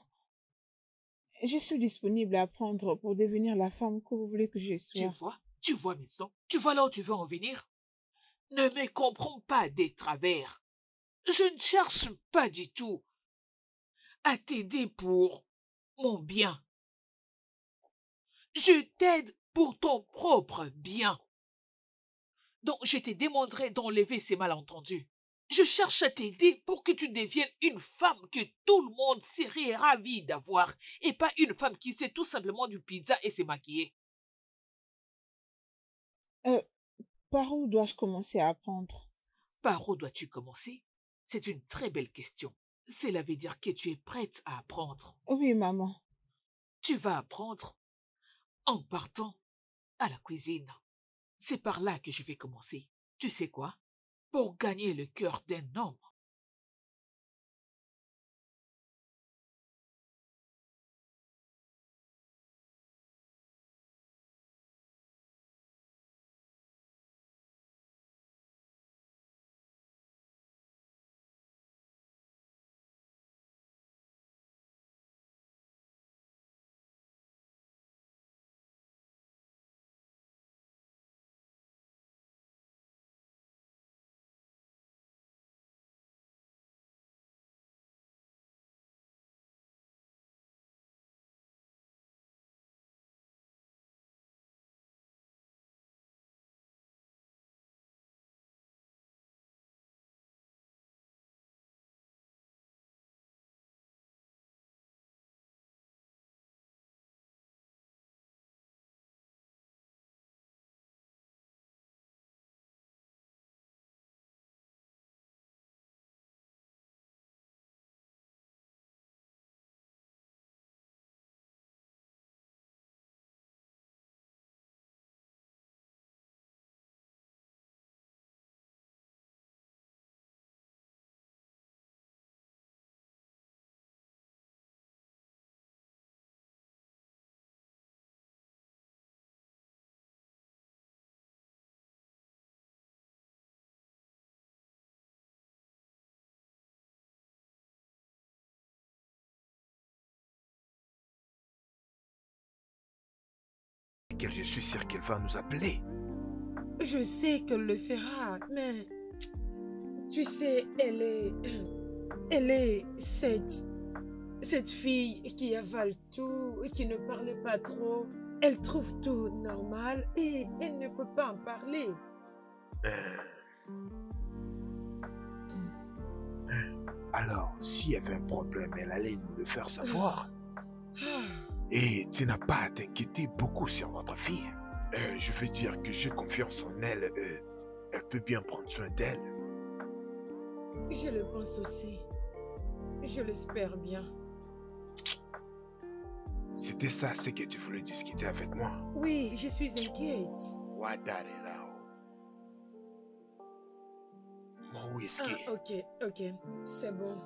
je suis disponible à apprendre pour devenir la femme que vous voulez que je sois. Tu vois maintenant? Tu vois là où tu veux en venir? Ne me comprends pas des travers. Je ne cherche pas du tout à t'aider pour mon bien. Je t'aide pour ton propre bien. Donc, je t'ai demandé d'enlever ces malentendus. Je cherche à t'aider pour que tu deviennes une femme que tout le monde serait ravi d'avoir et pas une femme qui sait tout simplement du pizza et s'est maquillée. Par où dois-je commencer à apprendre? Par où dois-tu commencer? C'est une très belle question. Cela veut dire que tu es prête à apprendre. Oui, maman. Tu vas apprendre en partant à la cuisine. C'est par là que je vais commencer. Tu sais quoi? Pour gagner le cœur d'un homme. Je suis sûr qu'elle va nous appeler. Je sais qu'elle le fera, mais tu sais, elle est cette fille qui avale tout et qui ne parle pas trop. Elle trouve tout normal et elle ne peut pas en parler. Alors, s'il y avait un problème, elle allait nous le faire savoir. Et tu n'as pas à t'inquiéter beaucoup sur notre fille. Je veux dire que j'ai confiance en elle. Elle peut bien prendre soin d'elle. Je le pense aussi. Je l'espère bien. C'était ça, ce que tu voulais discuter avec moi. Oui, je suis inquiète. Wadarelao. Mon whisky. Ah, ok, c'est bon.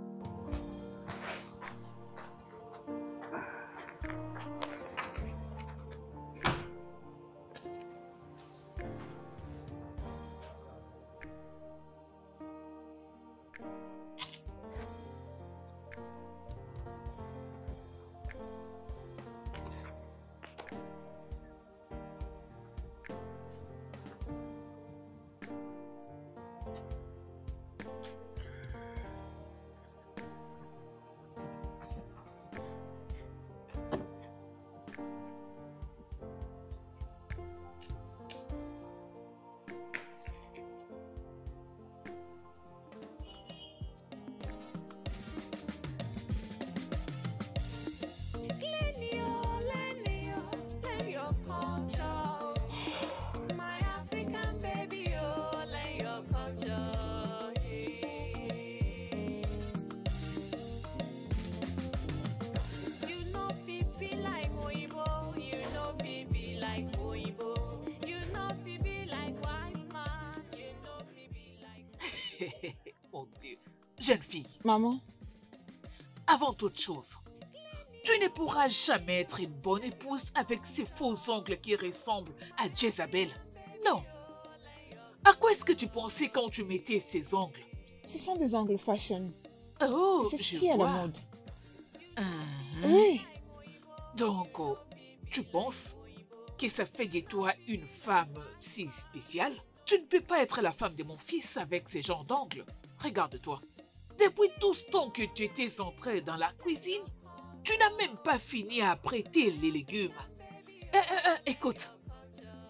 Mon Dieu. Jeune fille, Maman, avant toute chose, tu ne pourras jamais être une bonne épouse avec ces faux ongles qui ressemblent à Jézabel. Non. À quoi est-ce que tu pensais quand tu mettais ces ongles? ce sont des ongles fashion. Oh, C'est ce je qui est à la vois. mode. Mhm. Oui, Donc, tu penses que ça fait de toi une femme si spéciale? Tu ne peux pas être la femme de mon fils avec ces genres d'ongles. Regarde-toi. Depuis tout ce temps que tu étais entrée dans la cuisine, tu n'as même pas fini à prêter les légumes. Écoute,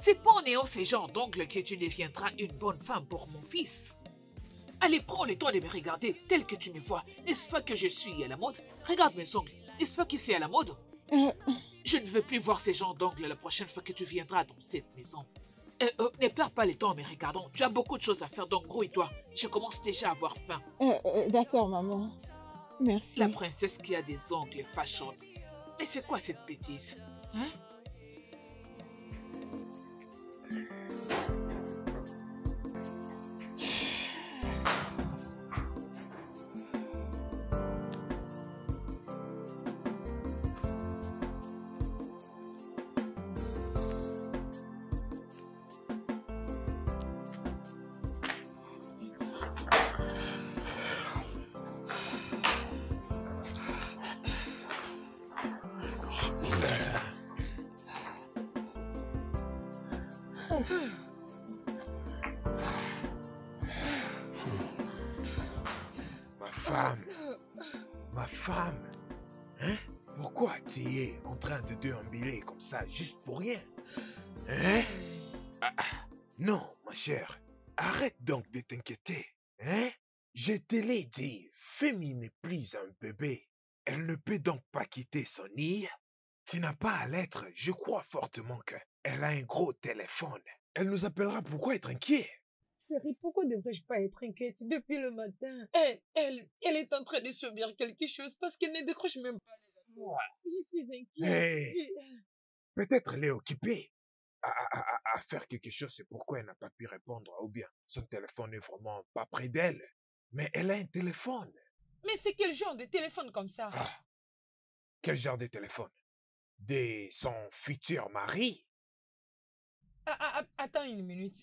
C'est pas en ayant ces genres d'ongles que tu deviendras une bonne femme pour mon fils. Allez, prends le temps de me regarder tel que tu me vois. N'est-ce pas que je suis à la mode? Regarde mes ongles. N'est-ce pas que c'est à la mode? Je ne veux plus voir ces genres d'ongles la prochaine fois que tu viendras dans cette maison. Ne perds pas le temps en me regardant. Tu as beaucoup de choses à faire, donc grouille-toi. Je commence déjà à avoir faim. D'accord, maman. Merci. La princesse qui a des ongles fâchants. Mais c'est quoi cette bêtise? Hein? Ma femme, hein? Pourquoi tu es en train de déambuler comme ça, juste pour rien? Hein? Non, ma chère, arrête donc de t'inquiéter, hein? Je te l'ai dit, Femi n'est plus un bébé. Elle ne peut donc pas quitter son nid. Tu n'as pas à l'être, je crois fortement qu'elle a un gros téléphone. Elle nous appellera, pourquoi être inquiet? Chérie, pourquoi devrais-je pas être inquiète depuis le matin? Elle est en train de subir quelque chose parce qu'elle ne décroche même pas les appels. Je suis inquiète. Peut-être elle est occupée à faire quelque chose, c'est pourquoi elle n'a pas pu répondre, ou bien son téléphone n'est vraiment pas près d'elle. Mais elle a un téléphone. Mais c'est quel genre de téléphone comme ça? Quel genre de téléphone? De son futur mari? Attends une minute.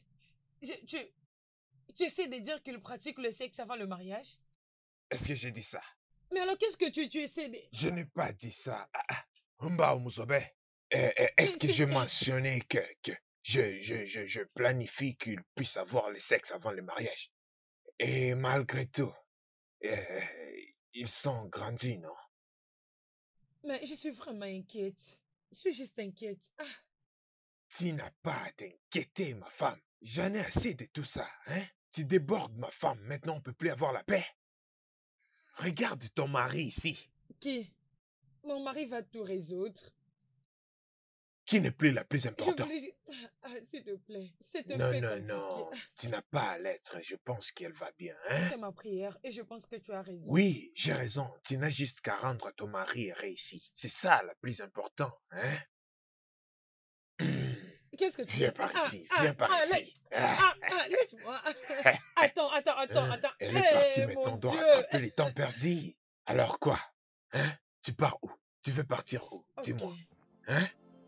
Tu essaies de dire qu'il pratique le sexe avant le mariage? Est-ce que j'ai dit ça? Mais alors qu'est-ce que tu essaies de... Je n'ai pas dit ça. Mba Omuzobe, est-ce que j'ai mentionné que je planifie qu'il puisse avoir le sexe avant le mariage? Et malgré tout, ils sont grandis, non? Mais je suis vraiment inquiète. Je suis juste inquiète. Tu n'as pas à t'inquiéter, ma femme. J'en ai assez de tout ça, hein? Tu débordes, ma femme. Maintenant, on ne peut plus avoir la paix. Regarde ton mari ici. Qui? Mon mari va tout résoudre. Qui n'est plus la plus importante? S'il te plaît, c'est un non, peu non, compliqué. non, tu n'as pas à l'être. Je pense qu'elle va bien, hein? C'est ma prière et je pense que tu as raison. Oui, j'ai raison. Tu n'as juste qu'à rendre ton mari réussi. C'est ça le plus important, hein? Qu'est-ce que tu Viens par ici, viens par ici. Laisse-moi. Attends. Elle est partie, mais on doit rattraper les temps perdus. Alors quoi? Hein? Tu pars où? Tu veux partir où? Dis-moi. Hein?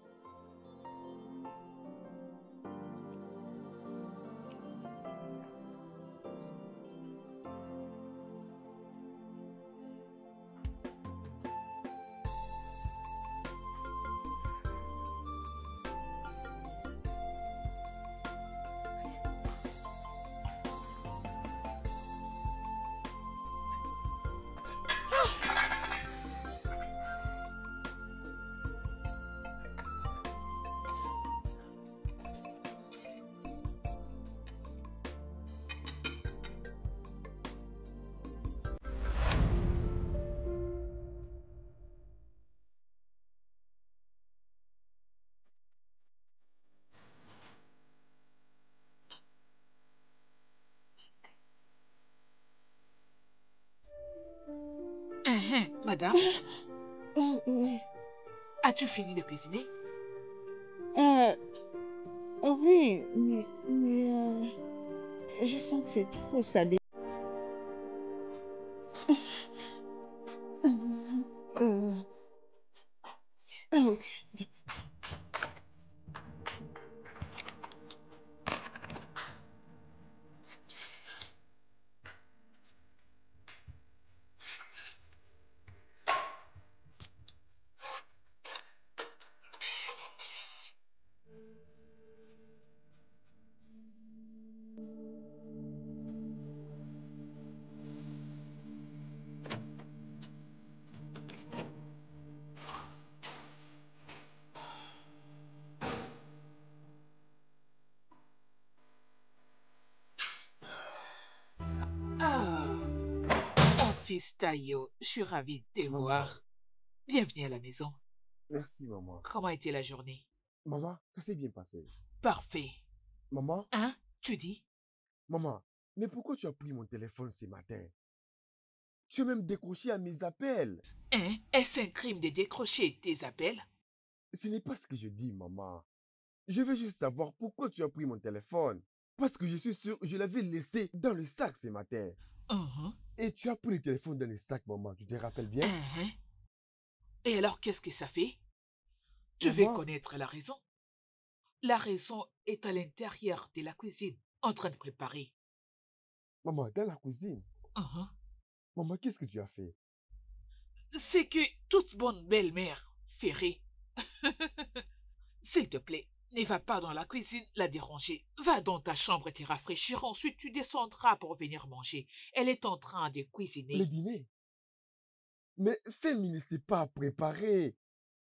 Madame, Oui. as-tu fini de cuisiner? Oui, mais je sens que c'est trop salé. Ok. fils Tayo, je suis ravie de te Maman. voir. Bienvenue à la maison. Merci, maman. Comment a été la journée? Maman, ça s'est bien passé. Parfait. Maman, Hein? Tu dis? maman, mais pourquoi tu as pris mon téléphone ce matin? Tu as même décroché à mes appels. Hein? Est-ce un crime de décrocher tes appels? Ce n'est pas ce que je dis, maman. Je veux juste savoir pourquoi tu as pris mon téléphone. Parce que je suis sûr, je l'avais laissé dans le sac ce matin. Mhm, Et tu as pris le téléphone dans le sac, maman. Tu te rappelles bien? mhm. Et alors, qu'est-ce que ça fait? Tu veux Maman, connaître la raison? La raison est à l'intérieur de la cuisine, en train de préparer. maman, dans la cuisine. Mhm. Maman, qu'est-ce que tu as fait? C'est que toute bonne belle-mère ferait. S'il te plaît, ne va pas dans la cuisine la déranger. Va dans ta chambre te rafraîchir. Ensuite, tu descendras pour venir manger. Elle est en train de Le cuisiner. dîner. Mais Femi ne sait pas préparer.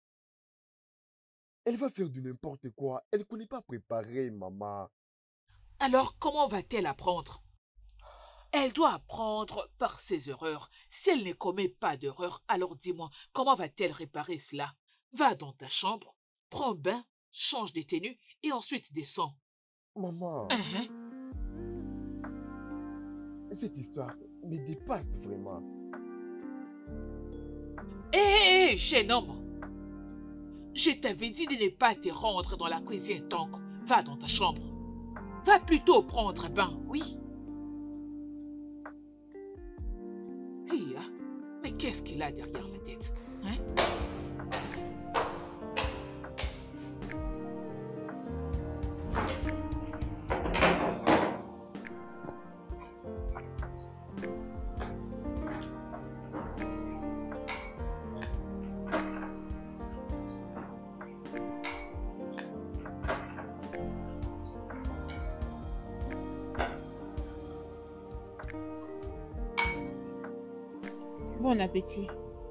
Elle va faire du n'importe quoi. Elle ne connaît pas préparer, maman. Alors, comment va-t-elle apprendre? Elle doit apprendre par ses erreurs. Si elle ne commet pas d'erreur, alors dis-moi, comment va-t-elle réparer cela? Va dans ta chambre, prends un bain, change de tenue et ensuite descends. Maman, Mhm. cette histoire me dépasse vraiment. Hé, jeune homme! Je t'avais dit de ne pas te rendre dans la cuisine, donc va dans ta chambre. Va plutôt prendre un bain, oui. Mais qu'est-ce qu'il a derrière la tête? Hein? Bon appétit.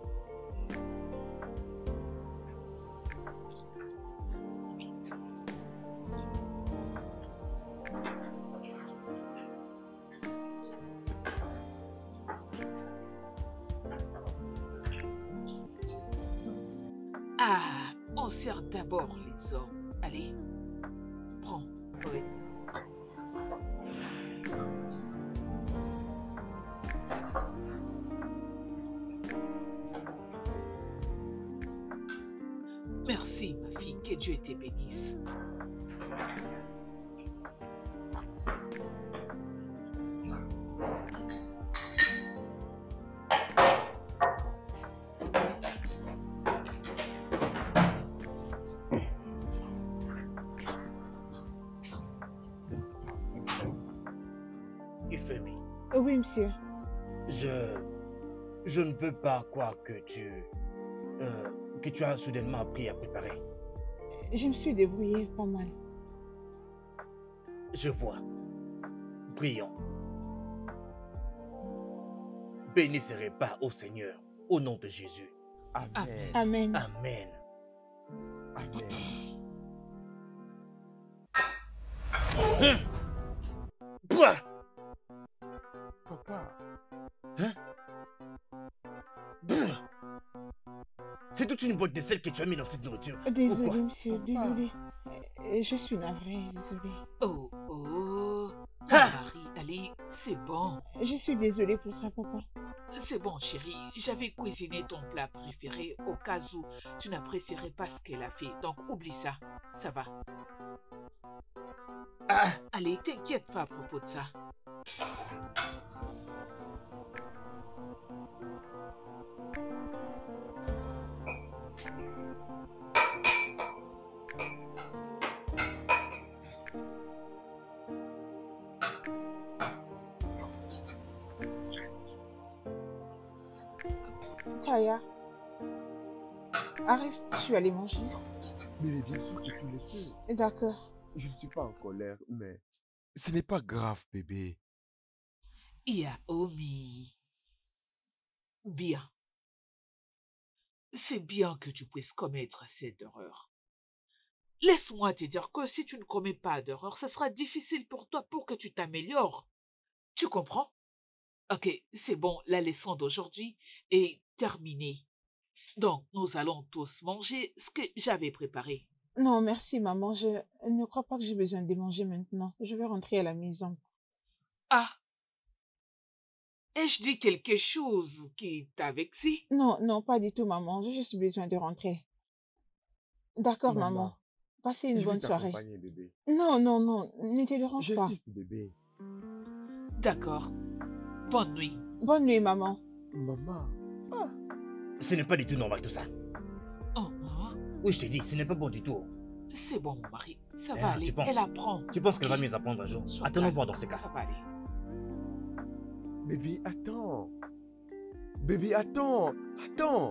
Ah, on sert d'abord les hommes. Allez, prends. Oui. Merci, ma fille, que Dieu te bénisse. Ifemi, Oui, monsieur. je ne veux pas croire que tu as soudainement appris à préparer. Je me suis débrouillée pas mal. Je vois. Prions. Béni serait pas au Seigneur, au nom de Jésus. Amen. Amen. Amen. Amen. Pouah! Papa, Brr. C'est toute une boîte de sel que tu as mis dans cette nourriture. Désolée, Pourquoi? monsieur, désolée. Je suis navrée, désolée. Oh, oh. Ah! Marie, allez, c'est bon. Je suis désolée pour ça, papa. C'est bon, chérie. J'avais cuisiné ton plat préféré au cas où tu n'apprécierais pas ce qu'elle a fait. Donc, oublie ça. Ça va. Ah! Allez, t'inquiète pas à propos de ça. Taya, arrives-tu à aller manger? mais bien sûr que tu le peux. D'accord. Je ne suis pas en colère, mais ce n'est pas grave, bébé. Yaomi. Bien. C'est bien que tu puisses commettre cette erreur. Laisse-moi te dire que si tu ne commets pas d'erreur, ce sera difficile pour toi pour que tu t'améliores. Tu comprends? Ok, c'est bon, la leçon d'aujourd'hui est terminée. Donc, nous allons tous manger ce que j'avais préparé. Non, merci, maman. Je ne crois pas que j'ai besoin de manger maintenant. Je vais rentrer à la maison. Ah, ai-je dit quelque chose qui t'a vexé? Non, non, pas du tout, maman. J'ai juste besoin de rentrer. D'accord, maman. Passez une je vais bonne soirée. t'accompagner, bébé. Non, non, non. Ne te dérange pas. J'insiste, bébé. D'accord. Bonne nuit. Bonne nuit, maman. Maman. Ce n'est pas du tout normal tout ça. Oh, hein? Oui, je te dis, ce n'est pas bon du tout. C'est bon, mon mari. Ça Ah, va aller. tu penses? Elle apprend. Tu penses qu'elle va mieux apprendre un jour? Sois Attendons calme. voir dans ce cas. Ça va aller. Bébé, attends. Bébé, attends. Attends.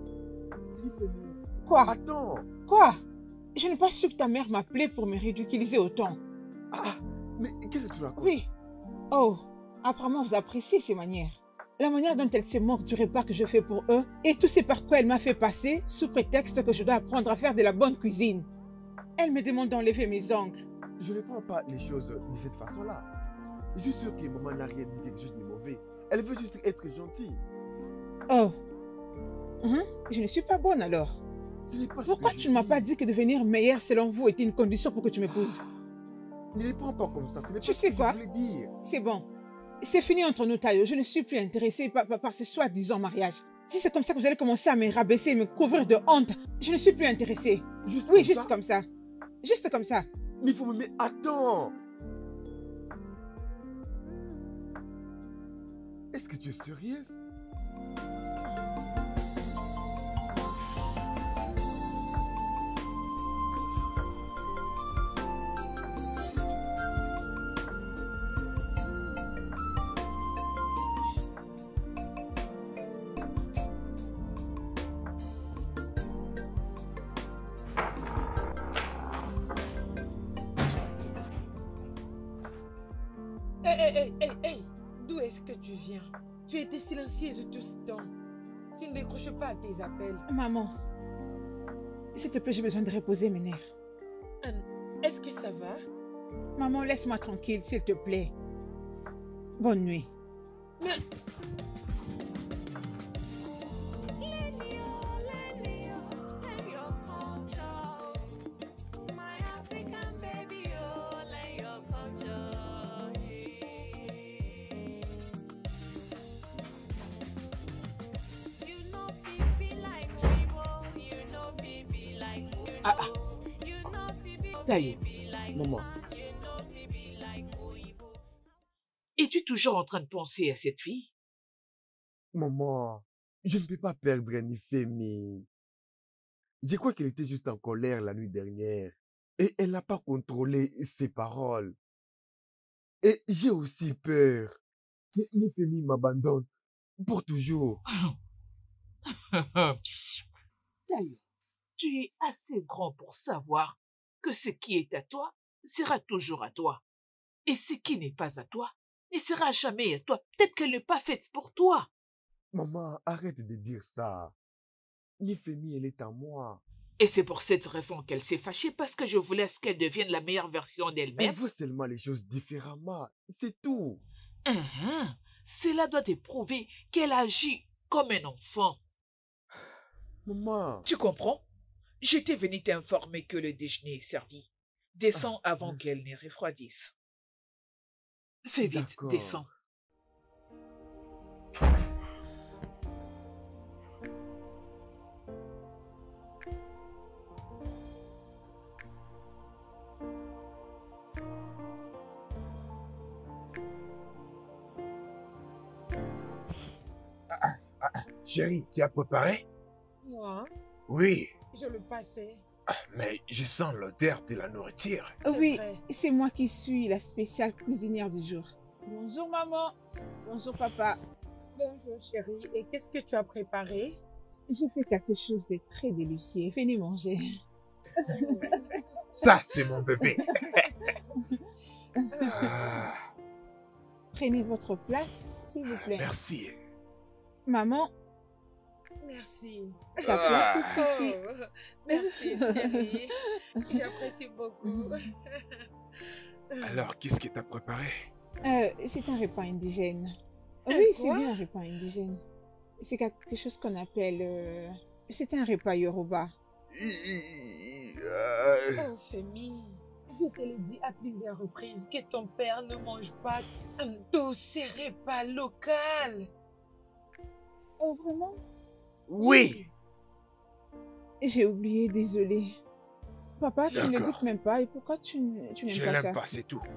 Quoi? Attends. Quoi? Je n'ai pas su que ta mère m'appelait pour me ridiculiser autant. Ah, mais qu'est-ce que tu racontes? Oui. Oh, apparemment vous appréciez ces manières. La manière dont elle se moque du repas que je fais pour eux et tout ce par quoi elle m'a fait passer sous prétexte que je dois apprendre à faire de la bonne cuisine. Elle me demande d'enlever mes ongles. Je ne prends pas les choses de cette façon-là. Je suis sûr que maman n'a rien dit quelque chose de mauvais. Elle veut juste être gentille. Oh. Hein? Je ne suis pas bonne alors. Ce n'est pas ce Pourquoi que tu je ne m'as dis. pas dit que devenir meilleure selon vous était une condition pour que tu m'épouses? Ne les prends pas comme ça. Ce n'est Tu pas sais ce que quoi? je voulais dire. C'est bon. C'est fini entre nous, Tayo. Je ne suis plus intéressée par ce soi-disant mariage. Si c'est comme ça que vous allez commencer à me rabaisser et me couvrir de honte, je ne suis plus intéressée. Juste Oui, comme juste ça? comme ça. Juste comme ça. Mais il faut me mettre... Attends. Est-ce que tu es sérieuse? Hey, d'où est-ce que tu viens? Tu étais silencieuse tout ce temps. Tu ne décroches pas à tes appels. Maman, s'il te plaît, j'ai besoin de reposer mes nerfs. Est-ce que ça va? Maman, laisse-moi tranquille, s'il te plaît. Bonne nuit. Mais... Tayo, Maman, es-tu toujours en train de penser à cette fille? maman, je ne peux pas perdre Nifemi. Je crois qu'elle était juste en colère la nuit dernière. Et elle n'a pas contrôlé ses paroles. Et j'ai aussi peur que Nifemi m'abandonne pour toujours. Tayo, tu es assez grand pour savoir que ce qui est à toi sera toujours à toi. Et ce qui n'est pas à toi ne sera jamais à toi. Peut-être qu'elle n'est pas faite pour toi. Maman, arrête de dire ça. Nifemi, elle est à moi. Et c'est pour cette raison qu'elle s'est fâchée parce que je voulais qu'elle devienne la meilleure version Elle d'elle-même. voit seulement les choses différemment. C'est tout. Cela doit te prouver qu'elle agit comme un enfant. Maman. Tu comprends? J'étais venu t'informer que le déjeuner est servi. Descends avant qu'elle ne refroidisse. Fais vite, D'accord. descends. Chérie, tu as préparé? Moi, Oui, je le passais. mais je sens l'odeur de la nourriture. C'est Oui, vrai. c'est moi qui suis la spéciale cuisinière du jour. Bonjour maman. Bonjour papa. Bonjour chérie, et qu'est-ce que tu as préparé? J'ai fait quelque chose de très délicieux. Venez manger. Ça, c'est mon bébé. Ah, Prenez votre place, s'il vous plaît. merci. Maman, Merci. ta place est ici. Oh, merci chérie. J'apprécie beaucoup. Alors, qu'est-ce que tu as préparé? C'est un repas indigène. Oui, c'est quoi? bien un repas indigène. C'est quelque chose qu'on appelle... C'est un repas Yoruba. Oh, Femi, je te l'ai dit à plusieurs reprises que ton père ne mange pas tous ces repas locaux. Oh, vraiment? Oui. J'ai oublié, désolé. Papa, tu ne le D'accord. goûtes même pas. Et pourquoi tu Je n'aimes pas ça? l'aime pas, c'est tout.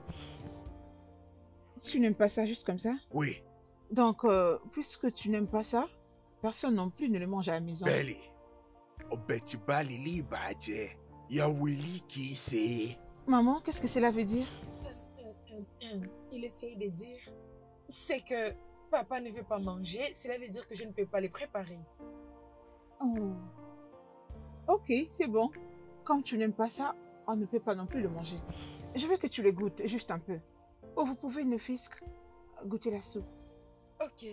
Tu n'aimes pas ça juste comme ça? Oui, Donc, puisque tu n'aimes pas ça, personne non plus ne le mange à la maison. Belly. Obetiba Lili Badje. Yawili qui c'est. Maman, qu'est-ce que cela veut dire? Il essaye de dire, c'est que papa ne veut pas manger, cela veut dire que je ne peux pas les préparer. Oh. Ok, c'est bon. Comme tu n'aimes pas ça, on ne peut pas non plus le manger. Je veux que tu le goûtes, juste un peu. Oh, vous pouvez, ne fils, goûter la soupe. Ok.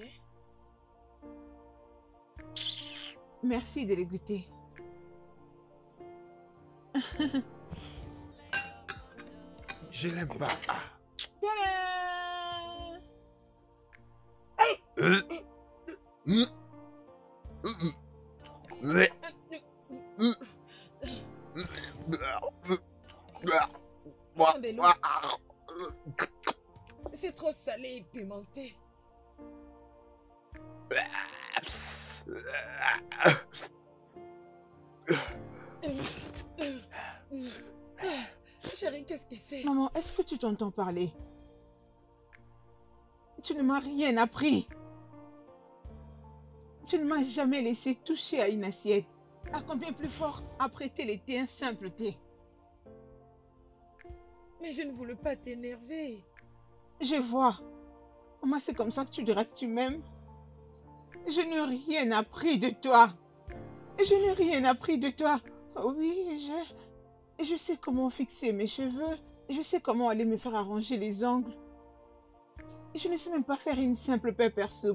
Merci de le goûter. Je l'aime pas. Ah. Tadam! Mm. Ouais. Prends de l'eau. C'est trop salé et pimenté. Chérie, qu'est-ce que c'est? Maman, est-ce que tu t'entends parler? Tu ne m'as rien appris. Tu ne m'as jamais laissé toucher à une assiette. À combien plus fort apprêter le thé, un simple thé? Mais je ne voulais pas t'énerver. Je vois. Maman, c'est comme ça que tu diras que tu m'aimes. Je n'ai rien appris de toi. Je n'ai rien appris de toi. Oui, je sais comment fixer mes cheveux. Je sais comment aller me faire arranger les ongles. Je ne sais même pas faire une simple pepper soup.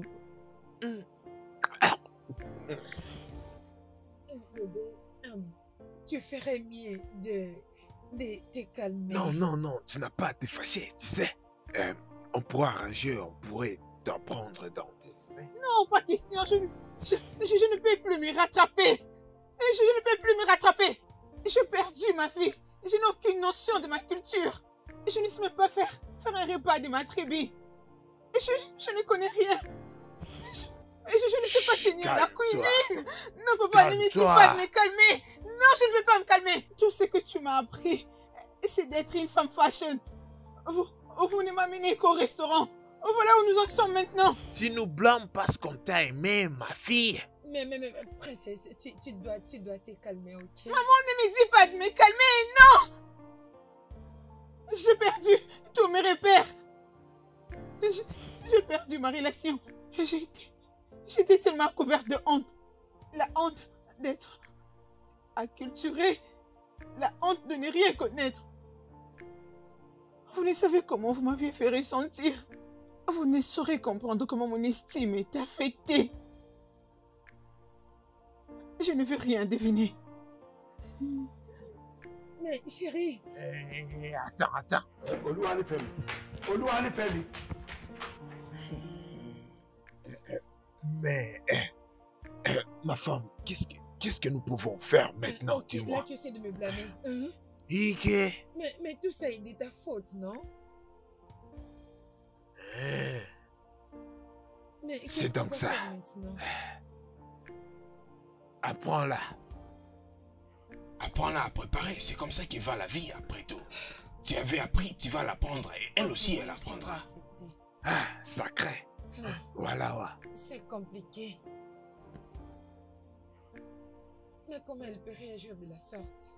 Tu ferais mieux de te calmer. Non, non, non, tu n'as pas à te fâcher, tu sais. On pourra arranger, on pourrait t'apprendre dans tes semaines. Non, pas question. Je ne peux plus me rattraper. Je ne peux plus me rattraper. J'ai perdu ma vie. Je n'ai aucune notion de ma culture. Je ne sais même pas faire un repas de ma tribu. Je ne connais rien. Je ne sais pas tenir la cuisine. Non, papa, ne me dis pas de me calmer. Non, je ne veux pas me calmer. Tout ce que tu m'as appris, c'est d'être une femme fashion. Vous ne m'amenez qu'au restaurant. Voilà où nous en sommes maintenant. Tu nous blâmes parce qu'on t'a aimé, ma fille. Mais, princesse, tu dois te calmer, ok? Maman, ne me dis pas de me calmer, non. J'ai perdu tous mes repères. J'ai perdu ma relation. J'étais tellement couverte de honte. La honte d'être acculturée. La honte de ne rien connaître. Vous ne savez comment vous m'aviez fait ressentir. Vous ne saurez comprendre comment mon estime est affectée. Je ne veux rien deviner. Mais chérie. Attends. Oluwale Femi. Mais, ma femme, qu'est-ce que nous pouvons faire maintenant, Ok, dis-moi? là, tu essaies de me blâmer. Hein? Ike. Mais tout ça est de ta faute, non? Mais C'est qu'est-ce qu'on donc va ça. faire maintenant? Apprends-la. Apprends-la à préparer, c'est comme ça qu'il va la vie après tout. Tu avais appris, tu vas l'apprendre et elle aussi elle apprendra. Ah, sacré. Voilà. C'est compliqué. Mais comment elle peut réagir de la sorte?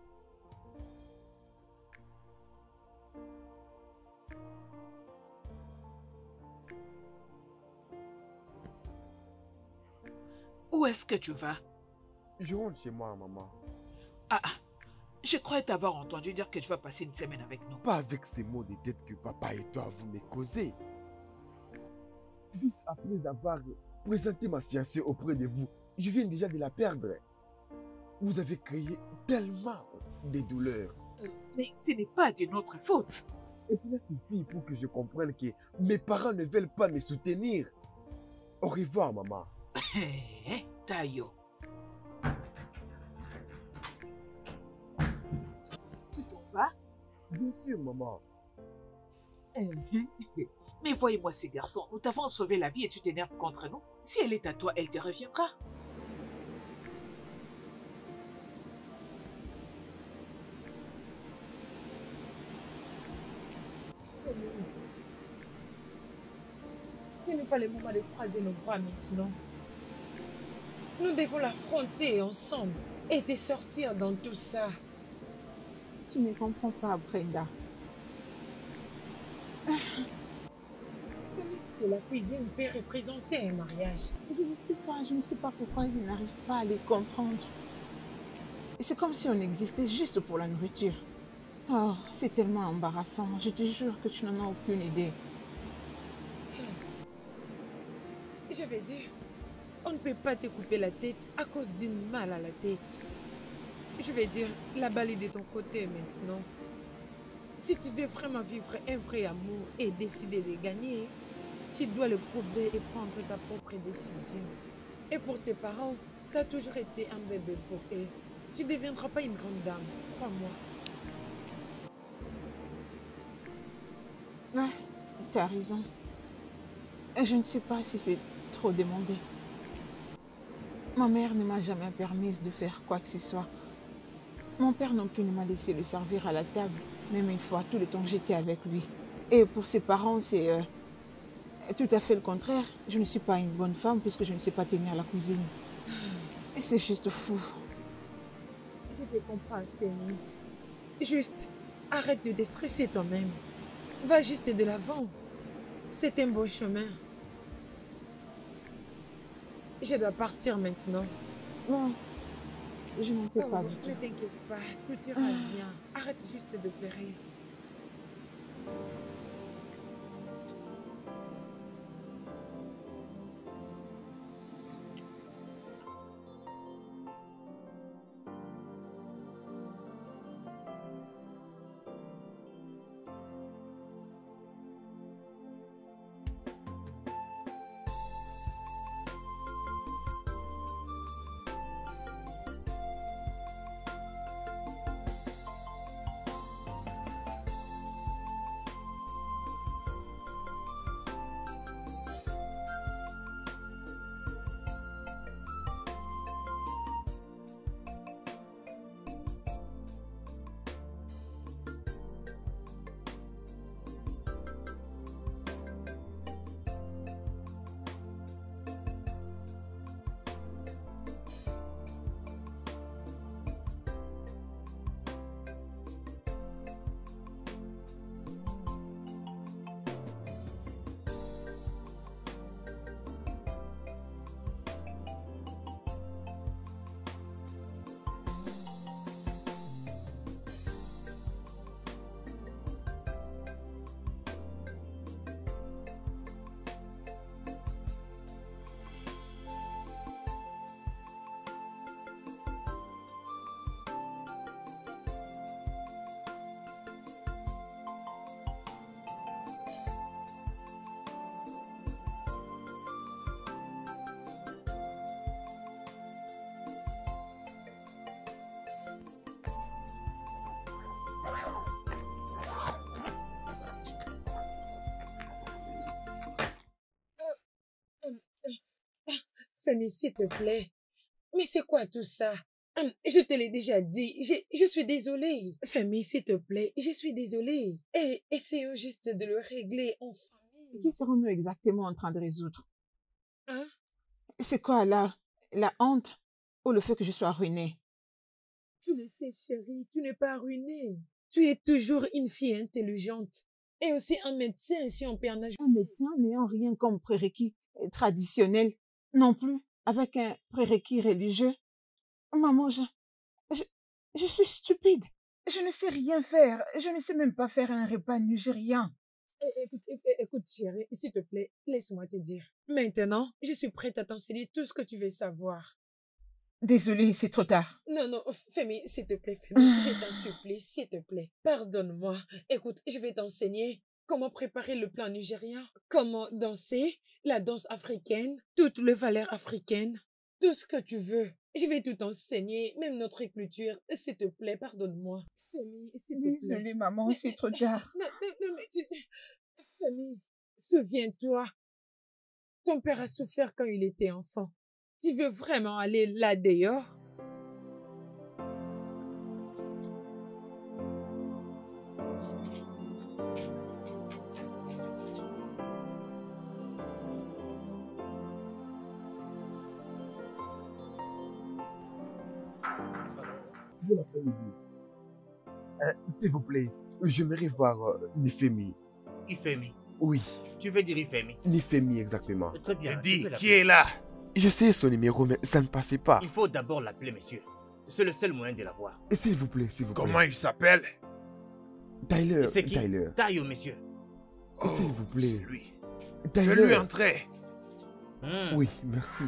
Où est-ce que tu vas? Je rentre chez moi, maman. Ah, je croyais t'avoir entendu dire que tu vas passer une semaine avec nous. Pas avec ces mots de tête que papa et toi vous me causez. Juste après avoir présenté ma fiancée auprès de vous, je viens déjà de la perdre. Vous avez créé tellement de douleurs. Mais ce n'est pas de notre faute. Et cela suffit pour que je comprenne que mes parents ne veulent pas me soutenir. Au revoir, maman. Tayo. Tu t'en vas? Bien sûr, maman. Mais voyez-moi ces garçons, nous t'avons sauvé la vie et tu t'énerves contre nous. Si elle est à toi, elle te reviendra. Ce n'est pas le moment de croiser nos bras maintenant. Nous devons l'affronter ensemble et te sortir dans tout ça. Tu ne comprends pas, Brenda. Comment est-ce que la cuisine peut représenter un mariage? Je ne sais pas pourquoi ils n'arrivent pas à les comprendre. C'est comme si on existait juste pour la nourriture. Oh, c'est tellement embarrassant. Je te jure que tu n'en as aucune idée. Je veux dire, on ne peut pas te couper la tête à cause d'une mal à la tête. Je veux dire, la balle est de ton côté maintenant. Si tu veux vraiment vivre un vrai amour et décider de gagner, tu dois le prouver et prendre ta propre décision. Et pour tes parents, tu as toujours été un bébé pour eux. Tu ne deviendras pas une grande dame, crois-moi. Ouais, tu as raison. Je ne sais pas si c'est trop demandé. Ma mère ne m'a jamais permise de faire quoi que ce soit. Mon père non plus ne m'a laissé le servir à la table, même une fois, tout le temps que j'étais avec lui. Et pour ses parents, c'est tout à fait le contraire. Je ne suis pas une bonne femme puisque je ne sais pas tenir la cuisine. Et c'est juste fou. Je te comprends, Fanny. Juste, arrête de te stresser toi-même. Va juste de l'avant. C'est un beau chemin. Je dois partir maintenant. Non, je n'en peux pas du Ne tout. t'inquiète pas, tout ira bien. Arrête juste de pleurer. Fanny, s'il te plaît. Mais c'est quoi tout ça? Je te l'ai déjà dit. Je suis désolée. Fanny, s'il te plaît, je suis désolée. Et essayons juste de le régler en famille. Qu'est-ce que nous exactement en train de résoudre? Hein? C'est quoi la honte ou le fait que je sois ruinée? Tu le sais, chérie, tu n'es pas ruinée. Tu es toujours une fille intelligente. Et aussi un médecin, si on peut en ajouter. Un médecin n'ayant rien comme prérequis traditionnel, non plus, avec un prérequis religieux. Maman, je suis stupide. Je ne sais rien faire. Je ne sais même pas faire un repas nigérien. Écoute, chérie, s'il te plaît, laisse-moi te dire. Maintenant, je suis prête à t'enseigner tout ce que tu veux savoir. Désolée, c'est trop tard. Non, non, Femi, s'il te plaît, Femi, je t'en supplie, s'il te plaît. Pardonne-moi. Écoute, je vais t'enseigner comment préparer le plat nigérien, comment danser, la danse africaine, toutes les valeurs africaines, tout ce que tu veux. Je vais tout t'enseigner, même notre écriture. S'il te plaît, pardonne-moi. Femi, s'il te plaît. Désolée, maman, c'est trop tard. Non, non, non, mais Femi, souviens-toi, ton père a souffert quand il était enfant. Tu veux vraiment aller là dehors? Bon après-midi. S'il vous plaît, j'aimerais voir Nifemi. Ifemi. Oui, Tu veux dire Ifemi? Nifemi exactement. Très bien. tu Dis, peux qui l'appeler. est là? Je sais son numéro, mais ça ne passait pas. Il faut d'abord l'appeler, monsieur. C'est le seul moyen de l'avoir. S'il vous plaît, s'il vous plaît. Comment il s'appelle? Tyler, Et c'est qui? Tyler. Taille, monsieur. S'il vous plaît. C'est lui. Tyler. Fais-lui entrer. Oui, merci.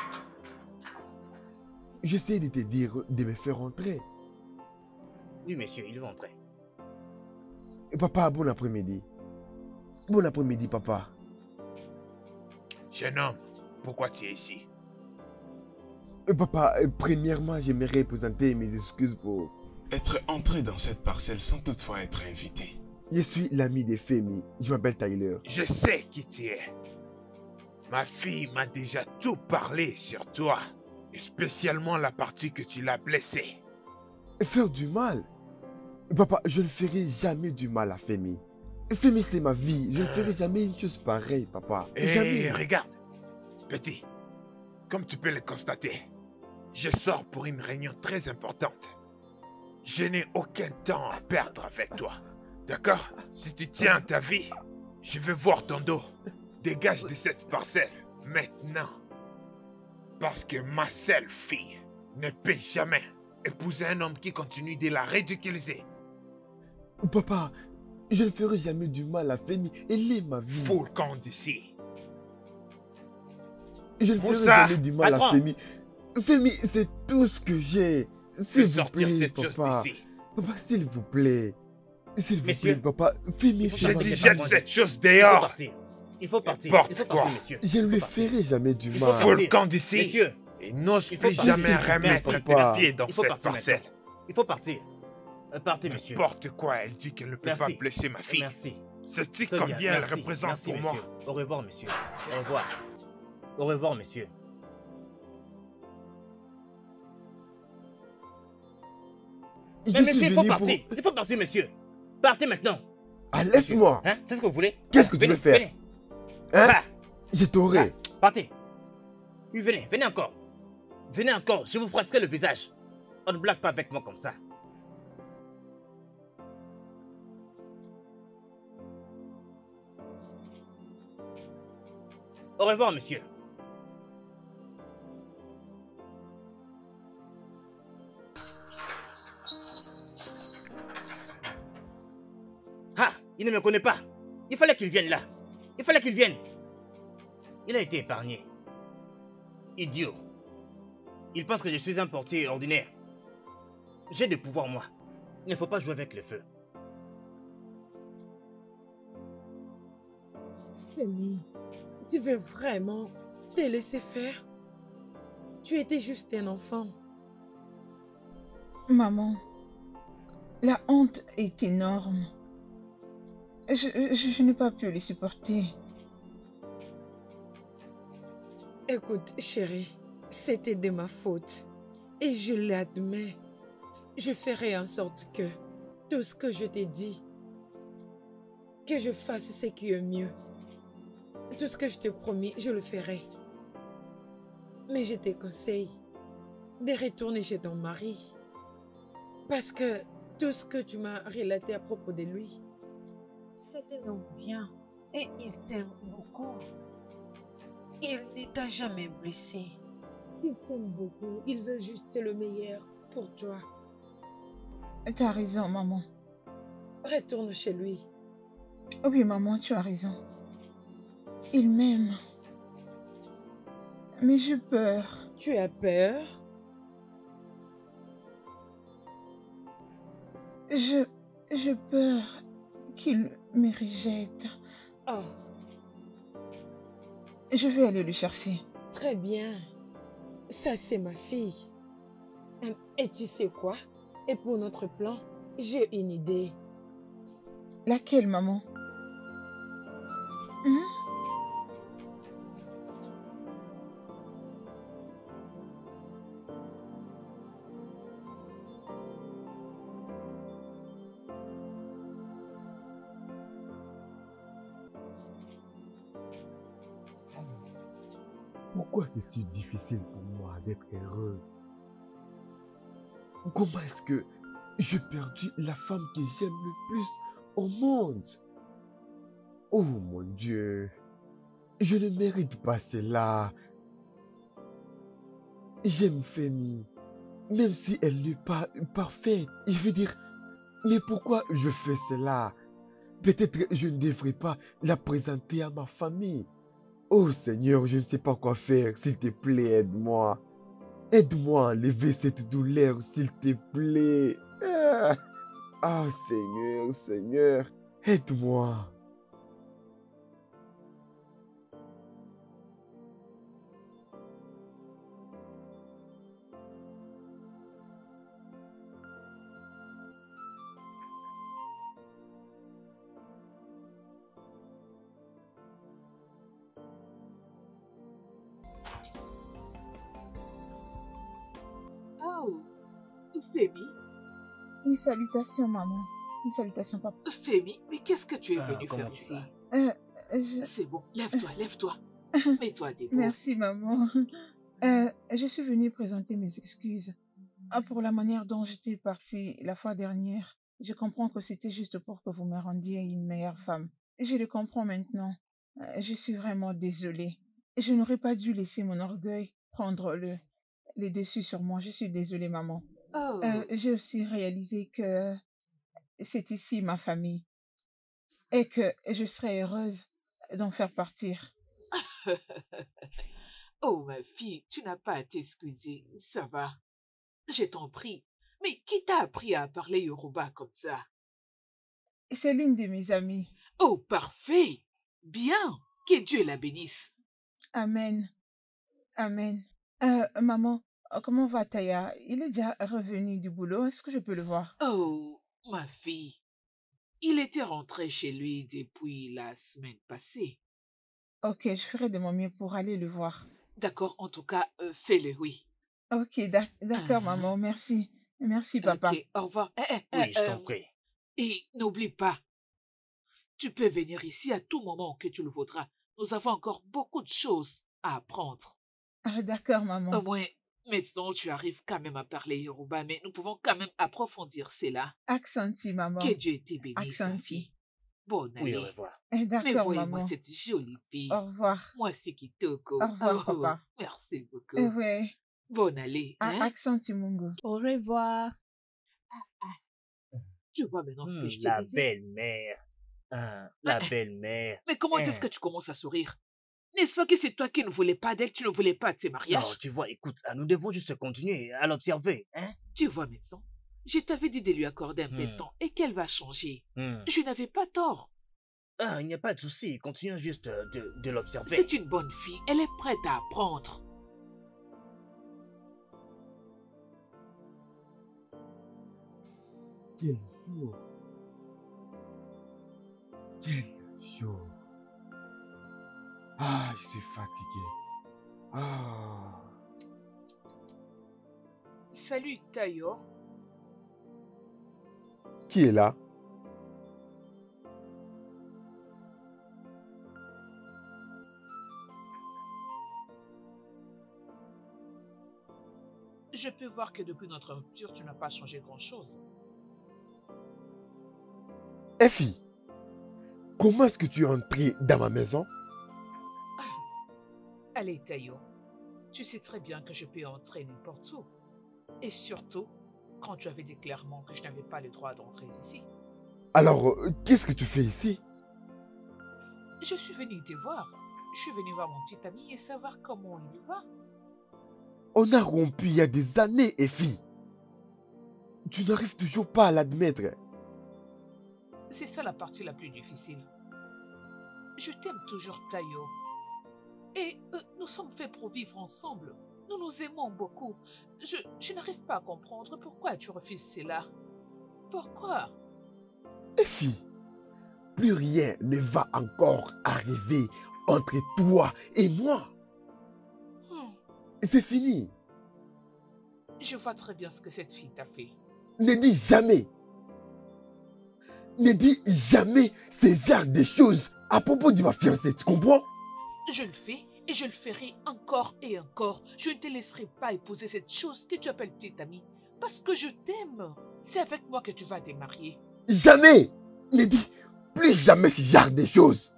J'essaie de te dire de me faire entrer. Oui, monsieur, il va entrer. Papa, bon après-midi. Bon après-midi, papa. Jeune homme, pourquoi tu es ici? Papa, premièrement, j'aimerais présenter mes excuses pour... Être entré dans cette parcelle sans toutefois être invité. Je suis l'ami de Femi. Je m'appelle Tyler. Je sais qui tu es. Ma fille m'a déjà tout parlé sur toi. Et spécialement la partie que tu l'as blessée. Faire du mal? Papa, je ne ferai jamais du mal à Femi. Femi, c'est ma vie. Je ne ferai jamais une chose pareille, papa. Et Jamais. regarde, petit, comme tu peux le constater, je sors pour une réunion très importante. Je n'ai aucun temps à perdre avec toi. D'accord? Si tu tiens à ta vie, je veux voir ton dos. Dégage de cette parcelle, maintenant. Parce que ma seule fille ne peut jamais épouser un homme qui continue de la ridiculiser. Papa, je ne ferai jamais du mal à Femi. Elle est ma vie. Fous le camp d'ici. Je ne ferai Moussa, jamais du mal à patron. Femi. Femi, c'est tout ce que j'ai. Fais S'il vous sortir plaît, cette chose papa. d'ici. Papa, s'il vous plaît. S'il vous Messieurs, plaît, papa. Femi, il faut c'est Je ma passer dis cette vie. jette parole. cette chose Il faut dehors. partir. Il faut partir. N'importe Il faut quoi. partir, monsieur. Je ne Il lui faut partir. ferai jamais du Il faut mal. Fous le partir. camp d'ici. Messieurs, Et n'ose il faut plus partir. jamais S'il vous plaît, remettre papa. tes pieds dans Il faut cette partir parcelle. maintenant. Il faut partir. Partez, monsieur. N'importe quoi, elle dit qu'elle ne peut Merci. pas blesser ma fille. Merci. Sais-tu Très bien. combien elle Merci. représente Merci, pour moi? monsieur. Au revoir, monsieur. Au revoir. Au revoir, monsieur. Je Mais suis monsieur, il faut venu pour- partir. Il faut partir, monsieur. Partez maintenant. Ah, laisse-moi. Hein? C'est ce que vous voulez? Qu'est-ce que tu Venez, veux faire? Venez. Hein? Ah, Je t'aurai. partez. Oui, venez. Venez encore. Venez encore. Je vous froisserai le visage. On ne blague pas avec moi comme ça. Au revoir, monsieur. Ah, il ne me connaît pas. Il fallait qu'il vienne là. Il fallait qu'il vienne. Il a été épargné. Idiot. Il pense que je suis un portier ordinaire. J'ai des pouvoirs, moi. Il ne faut pas jouer avec le feu. Femi, tu veux vraiment te laisser faire? Tu étais juste un enfant. Maman, la honte est énorme. Je n'ai pas pu les supporter. Écoute, chérie, c'était de ma faute. Et je l'admets. Je ferai en sorte que tout ce que je t'ai dit, que je fasse ce qui est mieux. Tout ce que je te promis, je le ferai. Mais je te conseille de retourner chez ton mari. Parce que tout ce que tu m'as relaté à propos de lui, c'est un homme bien. Et il t'aime beaucoup. Il ne t'a jamais blessé. Il t'aime beaucoup. Il veut juste le meilleur pour toi. Tu as raison, maman. Retourne chez lui. Oui, maman, tu as raison. Il m'aime. Mais j'ai peur. Tu as peur? J'ai peur qu'il me rejette. Oh, Je vais aller le chercher. très bien. Ça, c'est ma fille. Et tu sais quoi? Et pour notre plan, j'ai une idée. Laquelle, maman? Hein? Pourquoi c'est si difficile pour moi d'être heureux? Comment est-ce que j'ai perdu la femme que j'aime le plus au monde? Oh mon Dieu, je ne mérite pas cela. J'aime Femi, même si elle n'est pas parfaite. Je veux dire, mais pourquoi je fais cela? Peut-être je ne devrais pas la présenter à ma famille. Oh Seigneur, je ne sais pas quoi faire. S'il te plaît, aide-moi. Aide-moi à enlever cette douleur, s'il te plaît. Ah, Seigneur, Seigneur, aide-moi. Oh, Femi, Mes salutations, maman. Mes salutations, papa. Femi, mais qu'est-ce que tu es venu comment faire tu ici? vas? C'est bon, lève-toi, lève-toi. Mets-toi debout. Merci, maman. Je suis venue présenter mes excuses pour la manière dont j'étais partie la fois dernière. Je comprends que c'était juste pour que vous me rendiez une meilleure femme. Je le comprends maintenant. Je suis vraiment désolée. Je n'aurais pas dû laisser mon orgueil prendre les dessus sur moi. Je suis désolée, maman. Oh, J'ai aussi réalisé que c'est ici ma famille et que je serais heureuse d'en faire partir. oh ma fille, tu n'as pas à t'excuser, ça va. Je t'en prie. Mais qui t'a appris à parler Yoruba comme ça? C'est l'une de mes amies. Oh, parfait. Bien. Que Dieu la bénisse. Amen. Amen. Maman, comment va Taya? Il est déjà revenu du boulot. Est-ce que je peux le voir? Oh, ma fille. Il était rentré chez lui depuis la semaine passée. Ok, je ferai de mon mieux pour aller le voir. D'accord, en tout cas, fais-le, oui. Ok, d'accord, Ah, maman. Merci. Merci, papa. ok, au revoir. Oui, je t'en prie. Et n'oublie pas, tu peux venir ici à tout moment que tu le voudras. Nous avons encore beaucoup de choses à apprendre. D'accord, Au maman. moins, maintenant, tu arrives quand même à parler Yoruba, mais nous pouvons quand même approfondir cela. Accenti, maman. Que Dieu te bénisse, ma Accenti. fille. Bonne Oui, au année. revoir. Mais D'accord, voyez-moi maman. cette jolie fille. Au revoir. Moi, c'est Kitoko. Au revoir, Oh, papa. merci beaucoup. Ouais. Bonne année. Hein? Accenti, Mungo. Au revoir. Tu vois maintenant ce que je te La disais. belle-mère. La belle-mère. Mais comment est-ce que tu commences à sourire? N'est-ce pas que c'est toi qui ne voulais pas d'elle, tu ne voulais pas de ces Non, mariages? tu vois, écoute, nous devons juste continuer à l'observer, hein? Tu vois maintenant, je t'avais dit de lui accorder un peu de temps et qu'elle va changer. Je n'avais pas tort. Il n'y a pas de souci, continuons juste de l'observer. C'est une bonne fille, elle est prête à apprendre. Quel jour! Quel jour! Ah, je suis fatigué. Ah. Salut Tayo. Qui est là? Je peux voir que depuis notre rupture, tu n'as pas changé grand-chose. Effie, comment est-ce que tu es entré dans ma maison? Allez Tayo, tu sais très bien que je peux entrer n'importe où. Et surtout, quand tu avais dit clairement que je n'avais pas le droit d'entrer ici. Alors, qu'est-ce que tu fais ici? Je suis venue te voir. Je suis venue voir mon petit ami et savoir comment il va. On a rompu il y a des années, Effie. Tu n'arrives toujours pas à l'admettre. c'est ça la partie la plus difficile. Je t'aime toujours, Tayo. Et nous sommes faits pour vivre ensemble. Nous nous aimons beaucoup. Je n'arrive pas à comprendre pourquoi tu refuses cela. Pourquoi? Effie, plus rien ne va encore arriver entre toi et moi. C'est fini. Je vois très bien ce que cette fille t'a fait. Ne dis jamais. Ne dis jamais ces genres de choses à propos de ma fiancée, tu comprends? Je le fais et je le ferai encore et encore. Je ne te laisserai pas épouser cette chose que tu appelles petite amie. Parce que je t'aime. C'est avec moi que tu vas te marier. Jamais. Ne dis plus jamais ce genre de choses.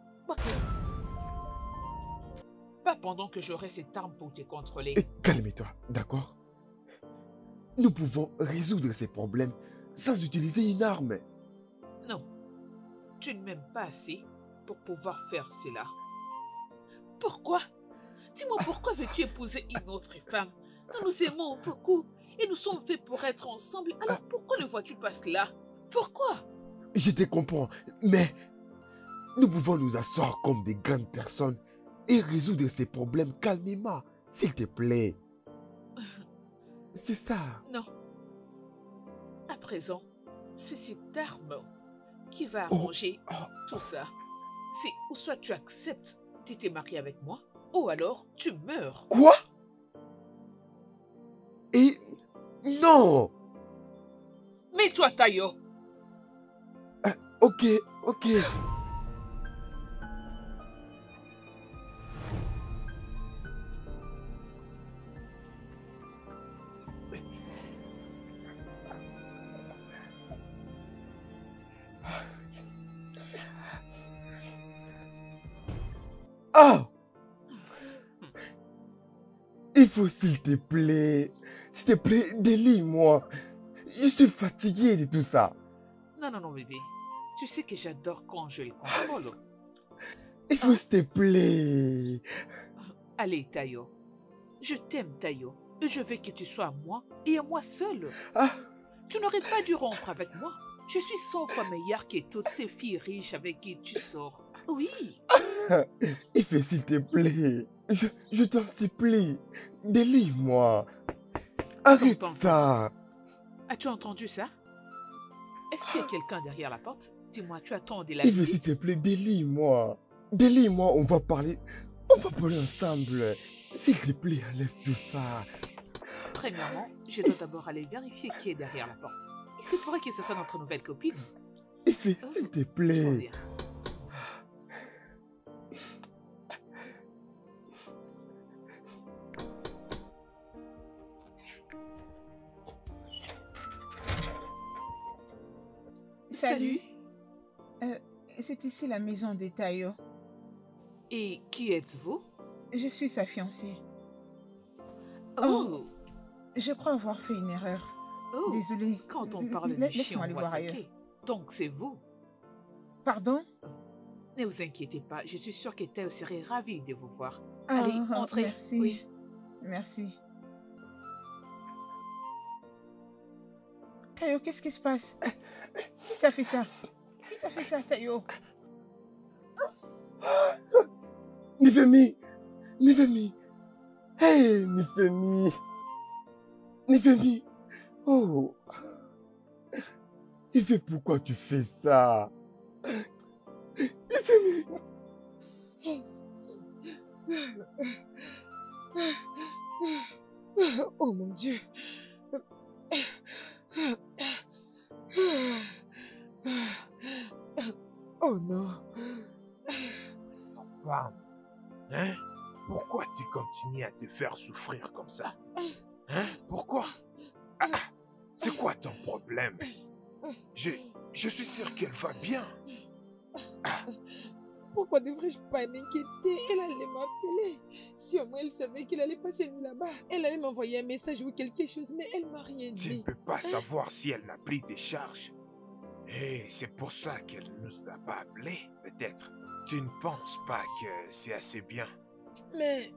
Pas pendant que j'aurai cette arme pour te contrôler. Et calme-toi, d'accord? Nous pouvons résoudre ces problèmes sans utiliser une arme. Non, tu ne m'aimes pas assez pour pouvoir faire cela. Pourquoi? Dis-moi pourquoi veux-tu épouser une autre femme? Nous nous aimons beaucoup et nous sommes faits pour être ensemble. Alors pourquoi ne vois-tu pas cela? Pourquoi? Je te comprends, mais nous pouvons nous asseoir comme des grandes personnes et résoudre ces problèmes calmement, s'il te plaît. C'est ça. Non. À présent, c'est cette arme qui va arranger tout ça. C'est ou soit tu acceptes de te marier avec moi, ou alors tu meurs. Quoi? Et non. Mais toi, Tayo. Ok. Ah! Il faut, s'il te plaît, délie-moi. Je suis fatigué de tout ça. Non, bébé. Tu sais que j'adore quand je le contrôle. Il faut, s'il te plaît. Allez, Tayo. Je t'aime, Tayo. Et je veux que tu sois à moi et à moi seule. Tu n'aurais pas dû rompre avec moi. Je suis 100 fois meilleure que toutes ces filles riches avec qui tu sors. Oui. Il faut, s'il te plaît. Je t'en supplie. Délie-moi. Arrête ça. As-tu entendu ça? Est-ce qu'il y a quelqu'un derrière la porte? Dis-moi, tu attends de la Il faut, s'il te plaît, délie-moi. Délie-moi, on va parler ensemble. S'il te plaît, enlève tout ça. Premièrement, je dois d'abord aller vérifier qui est derrière la porte. Il se pourrait que ce soit notre nouvelle copine. Il faut, s'il te plaît. Salut. C'est ici la maison de Tayo. Et qui êtes-vous? Je suis sa fiancée. Oh. Je crois avoir fait une erreur. Oh. Désolée. Quand on parle de chien, on voit ailleurs. Donc c'est vous. Pardon? Ne vous inquiétez pas, je suis sûre que Tayo serait ravie de vous voir. Allez, entrez. Merci. Oui. Merci. Tayo, qu'est-ce qui se passe? Qui t'a fait ça? Qui t'a fait ça, Tayo? Nifemi! Hey, Nifemi! Oh! Nifemi, pourquoi tu fais ça? Nifemi! Oh mon Dieu! Oh non! Femme, hein? Pourquoi tu continues à te faire souffrir comme ça? Hein? Pourquoi? C'est quoi ton problème? Je suis sûr qu'elle va bien. Pourquoi devrais-je pas m'inquiéter? Elle allait m'appeler. Si au moins elle savait qu'elle allait passer nous là-bas, elle allait m'envoyer un message ou quelque chose, mais elle m'a rien dit. Tu ne peux pas savoir si elle n'a pris des charges. Et c'est pour ça qu'elle ne nous a pas appelés, peut-être. Tu ne penses pas que c'est assez bien? Mais...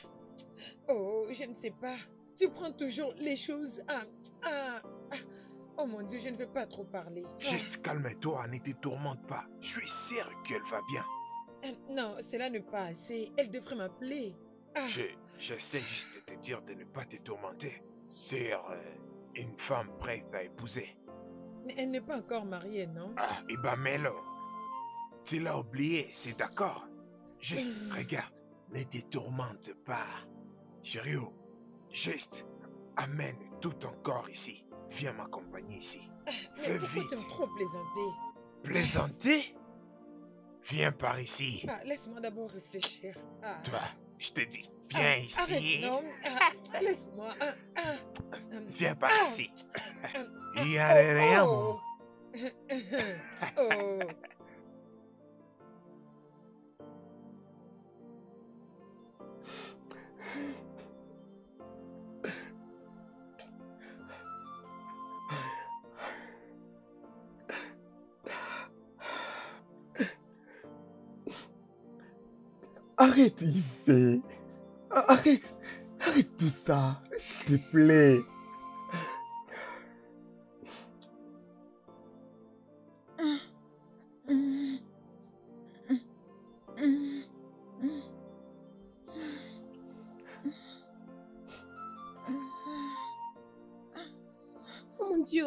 Oh, je ne sais pas. Tu prends toujours les choses Oh mon Dieu, je ne veux pas trop parler. Juste calme-toi, ne te tourmente pas. Je suis sûr qu'elle va bien. Non, cela n'est pas assez. Elle devrait m'appeler. J'essaie juste de te dire de ne pas te tourmenter. C'est une femme prête à épouser. Mais elle n'est pas encore mariée, non? Ah, et bah Melo, tu l'as oublié, c'est d'accord. Juste regarde, ne te tourmente pas. Chérie, juste amène tout ton corps ici. Viens m'accompagner ici. Fais Mais pourquoi vite. tu aimes trop plaisanter? Plaisanter? Viens par ici. Laisse-moi d'abord réfléchir. Toi, je te dis, viens ici. Arrête, non. Laisse-moi. Viens par ici. Il n'y a rien. Oh. Oh. Arrête, Yves. Arrête. Arrête tout ça, s'il te plaît. Oh mon Dieu.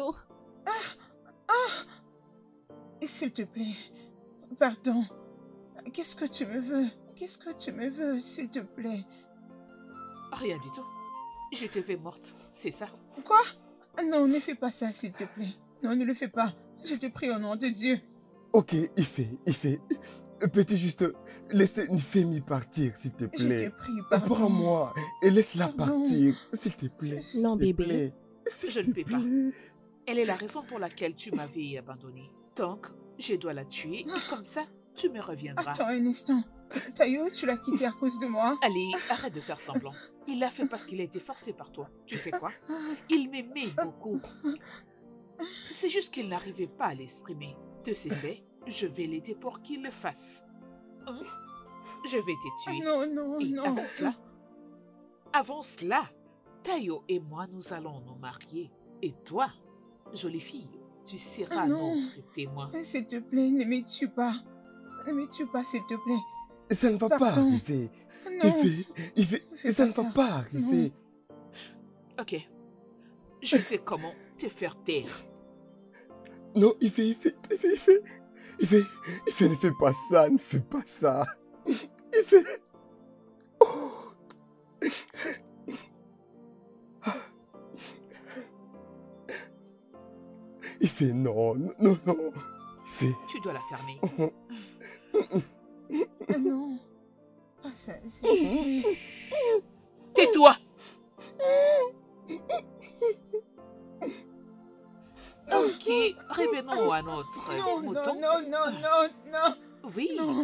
Et s'il te plaît, pardon. Qu'est-ce que tu me veux? Qu'est-ce que tu me veux, s'il te plaît? Rien du tout. Je te fais morte, c'est ça? Quoi? Non, ne fais pas ça, s'il te plaît. Non, ne le fais pas. Je te prie au nom de Dieu. Ok, Ife. Peux-tu juste laisser une famille partir, s'il te Je plaît? te prie, pardon. Prends-moi et laisse-la Pardon. partir, s'il te plaît. Non, s'il te bébé. plaît, s'il Je te ne peux pas. plaît. Elle est la raison pour laquelle tu m'avais abandonnée. Donc, je dois la tuer et comme ça, tu me reviendras. Attends un instant. Tayo, tu l'as quitté à cause de moi? Allez, arrête de faire semblant. Il l'a fait parce qu'il a été forcé par toi. Tu sais quoi? Il m'aimait beaucoup. C'est juste qu'il n'arrivait pas à l'exprimer. De ces faits, je vais l'aider pour qu'il le fasse. Je vais te tuer. Non, non, Et non. avant cela, Tayo et moi, nous allons nous marier. Et toi, jolie fille, tu seras Non. notre témoin. S'il te plaît, ne me tue pas. Ne me tue pas, s'il te plaît. Ça ne va pas Pardon. arriver. Non. Yves, Fais ça pas ne va ça. pas arriver. Ok. Je sais comment te faire taire. Non, Yves, ne fais pas ça, ne fais pas ça. Yves. Oh. Yves, non. Yves. Tu dois la fermer. Non. Pas ça, s'il te plaît. Tais-toi! Ok, revenons à notre Non, mouton. non. Oui. Non.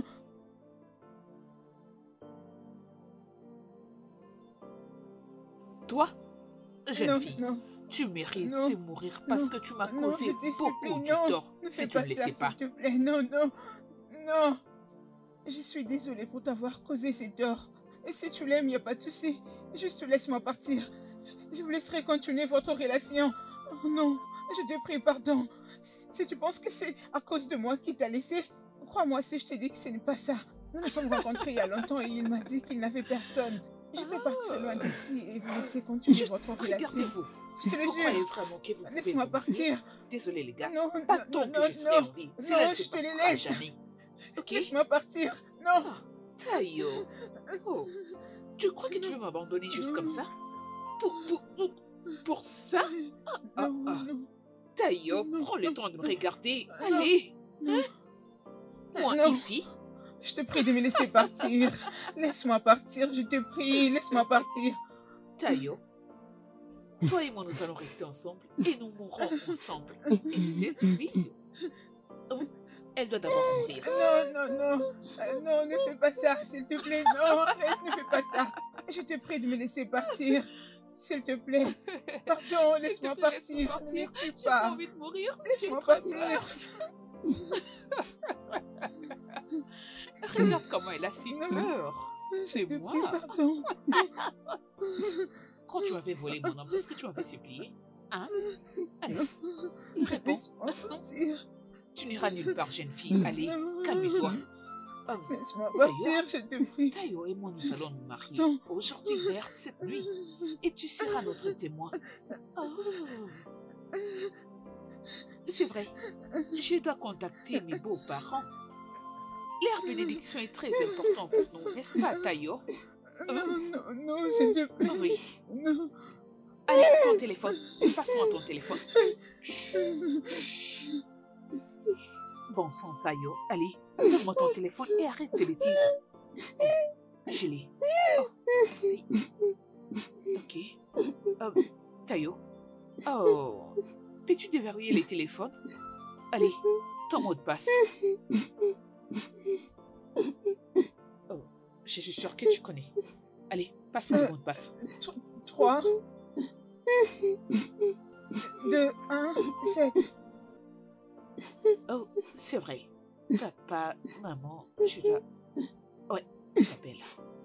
Toi, jeune Non, fille, non. tu mérites Non. de mourir parce Non. que tu m'as Non, causé je te supplie, beaucoup de non. tort Ne si fais tu ne pas le ça, sais pas. s'il te plaît. Non. Je suis désolée pour t'avoir causé ces torts. Et si tu l'aimes, il n'y a pas de souci. Juste laisse-moi partir. Je vous laisserai continuer votre relation. Oh non, je te prie pardon. Si tu penses que c'est à cause de moi qu'il t'a laissé, crois-moi si je te dis que ce n'est pas ça. Nous nous sommes rencontrés il y a longtemps et il m'a dit qu'il n'avait personne. Je peux partir loin d'ici et vous laisser continuer Juste votre relation. regardez-vous. Je te le Vous croyez jure. vraiment que vous pouvez Laisse-moi vous marier? partir. Désolé les gars. Non, Pas non, tant non, que je serai non. en vie. Non, Cela ne je se te les passera laisse. jamais. Ok? Laisse-moi partir. Non. Ah, Tayo. Oh, tu crois que tu veux m'abandonner juste comme ça? Pour ça? Non. Tayo, Non, prends le non, temps de me non. regarder. Non. Allez. Non. Moi, Non. Ify, Je te prie de me laisser partir. Laisse-moi partir, je te prie. Laisse-moi partir. Tayo, toi et moi, nous allons rester ensemble et nous mourrons ensemble. Et cette fille, elle doit d'abord mourir. Non, ne fais pas ça, s'il te plaît. Non, arrête, ne fais pas ça. Je te prie de me laisser partir. S'il te plaît. Pardon, laisse-moi partir. Ne me tue J'ai pas pas. envie de mourir. Laisse-moi J'ai très partir. peur. Regarde comment elle a si Non. peur. Je C'est te moi. prie, pardon. Quand tu avais volé mon homme, est-ce que tu m'avais supplié? Hein? Allez, réponds. Laisse-moi partir. Tu n'iras nulle part, jeune fille. Allez, calme-toi. Laisse-moi D'ailleurs, partir, je te prie. Tayo et moi, nous allons nous marier Non. aujourd'hui vers cette nuit. Et tu seras notre témoin. Oh. C'est vrai, je dois contacter mes beaux-parents. L'air bénédiction est très important pour nous, n'est-ce pas, Tayo? Non, s'il te plaît. Oui. Non. Allez, ton téléphone. Passe-moi ton téléphone. Bon sang, Tayo. Allez, donne-moi ton téléphone et arrête ces bêtises. Oh, je l'ai. Oh, merci. Ok. Tayo. Oh. Peux-tu déverrouiller les téléphones? Allez, ton mot de passe. Oh, je suis sûre que tu connais. Allez, passe-moi le mot de passe. 3, 2, 1, 7. Oh, c'est vrai. Papa, maman, je dois... Ouais, j'appelle.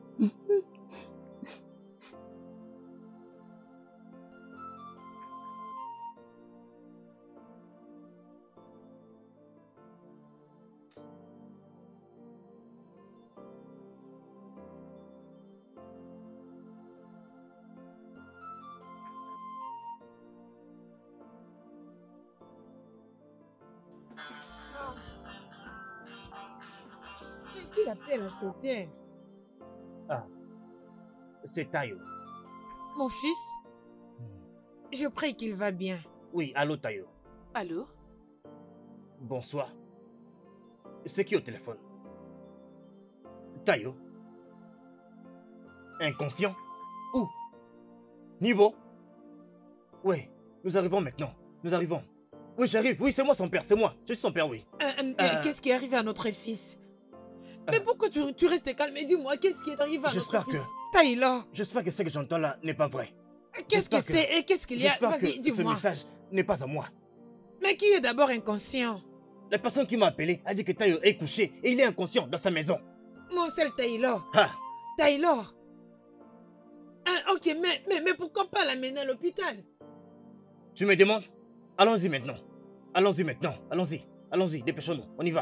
Qui appelle à cette heure? Ah, c'est Tayo. Mon fils? Je prie qu'il va bien. Oui, allô Tayo. Allô? Bonsoir. C'est qui au téléphone? Tayo? Inconscient? Où? Niveau? Oui, nous arrivons maintenant. Nous arrivons. Oui, j'arrive. Oui, c'est moi son père, c'est moi. Je suis son père, oui. Qu'est-ce qui est arrivé à notre fils? Mais pourquoi tu restes calme et dis-moi, qu'est-ce qui est arrivé à notre fils? Taylor. J'espère que ce que j'entends là n'est pas vrai. Qu'est-ce que c'est et qu'est-ce qu'il y a? J'espère Vas-y, que ce dis-moi. message n'est pas à moi. Mais qui est d'abord inconscient? La personne qui m'a appelé a dit que Tayo est couché et il est inconscient dans sa maison. Mon seul Taylor. Ah, Taylor. Ah, ok, mais pourquoi pas l'amener à l'hôpital? tu me demandes? Allons-y maintenant. Allons-y maintenant. Allons-y. Allons-y, dépêchons-nous. On y va.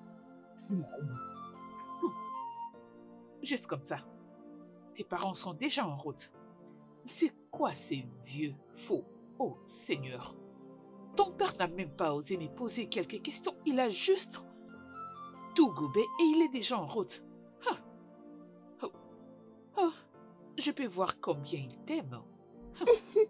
Juste comme ça. Tes parents sont déjà en route. C'est quoi ces vieux faux? Oh Seigneur. Ton père n'a même pas osé me poser quelques questions. Il a juste tout gobé et il est déjà en route. Ah. Oh. Oh. Je peux voir combien il t'aime. Ah.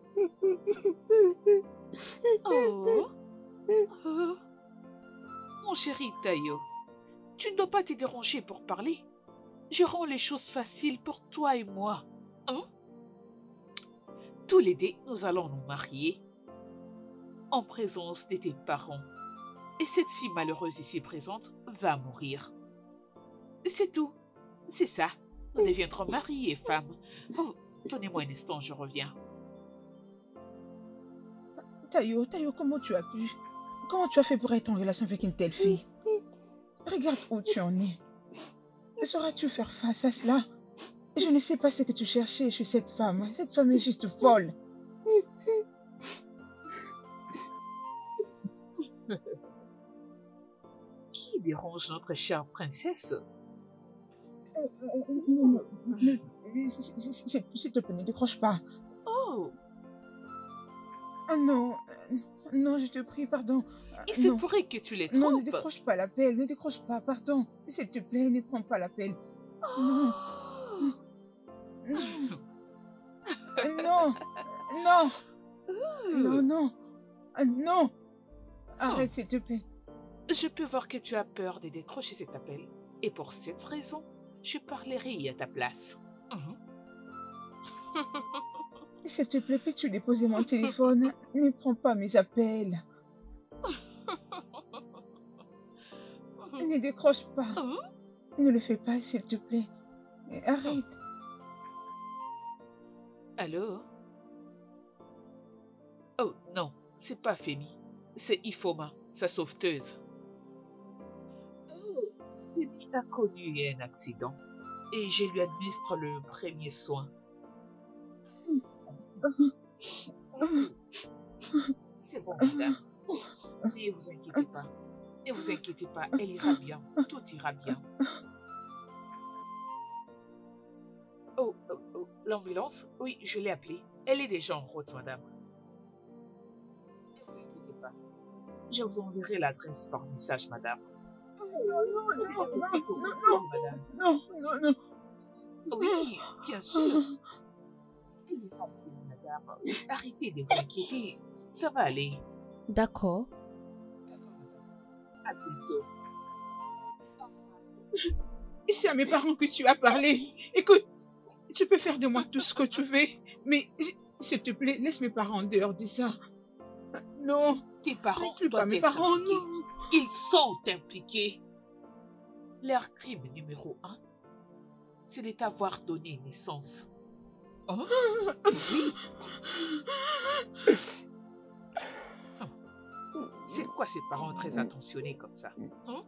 Oh. Oh. Mon chéri Tayo, tu ne dois pas te déranger pour parler. Je rends les choses faciles pour toi et moi. Hein? Tous les deux, nous allons nous marier en présence de tes parents. Et cette fille malheureuse ici présente va mourir. C'est tout. C'est ça. Nous deviendrons mari et femme. Oh, donnez-moi un instant, je reviens. Tayo, comment tu as pu? Comment tu as fait pour être en relation avec une telle fille? Regarde où tu en es. Sauras-tu faire face à cela? Je ne sais pas ce que tu cherchais chez cette femme. Cette femme est juste folle. Qui dérange notre chère princesse? S'il te plaît, ne décroche pas. Oh, Ah non, non, je te prie, pardon. il se Non. pourrait que tu les Non, ne trompes. décroche pas l'appel, ne décroche pas, pardon. S'il te plaît, ne prends pas l'appel. Non, Oh. non, non, non, non, non, non. Arrête, s'il te plaît. Je peux voir que tu as peur de décrocher cet appel. Et pour cette raison, je parlerai à ta place. S'il te plaît, peux-tu déposer mon téléphone? Ne prends pas mes appels. Ne décroche pas. Ne le fais pas, s'il te plaît. Arrête. Allô? Oh non, c'est pas Femi. C'est Ifoma, sa sauveteuse. Oh, Femi a connu un accident et je lui administre le premier soin. C'est bon, madame. Ne vous inquiétez pas. Ne vous inquiétez pas, elle ira bien. Tout ira bien. Oh, l'ambulance? Oui, je l'ai appelée. Elle est déjà en route, madame. Ne vous inquiétez pas. Je vous enverrai l'adresse par message, madame. Madame. Non. Oui, bien sûr. Madame, arrêtez de vous inquiéter. Ça va aller. D'accord. À bientôt. C'est à mes parents que tu as parlé. Écoute, tu peux faire de moi tout ce que tu veux, mais s'il te plaît, laisse mes parents en dehors de ça. Non. Tes parents N'inclus pas doivent mes être parents, impliqués. non. Ils sont impliqués. Leur crime numéro 1, c'est de t'avoir donné naissance. Hein? Oui. C'est quoi ces parents très attentionnés comme ça? Hein?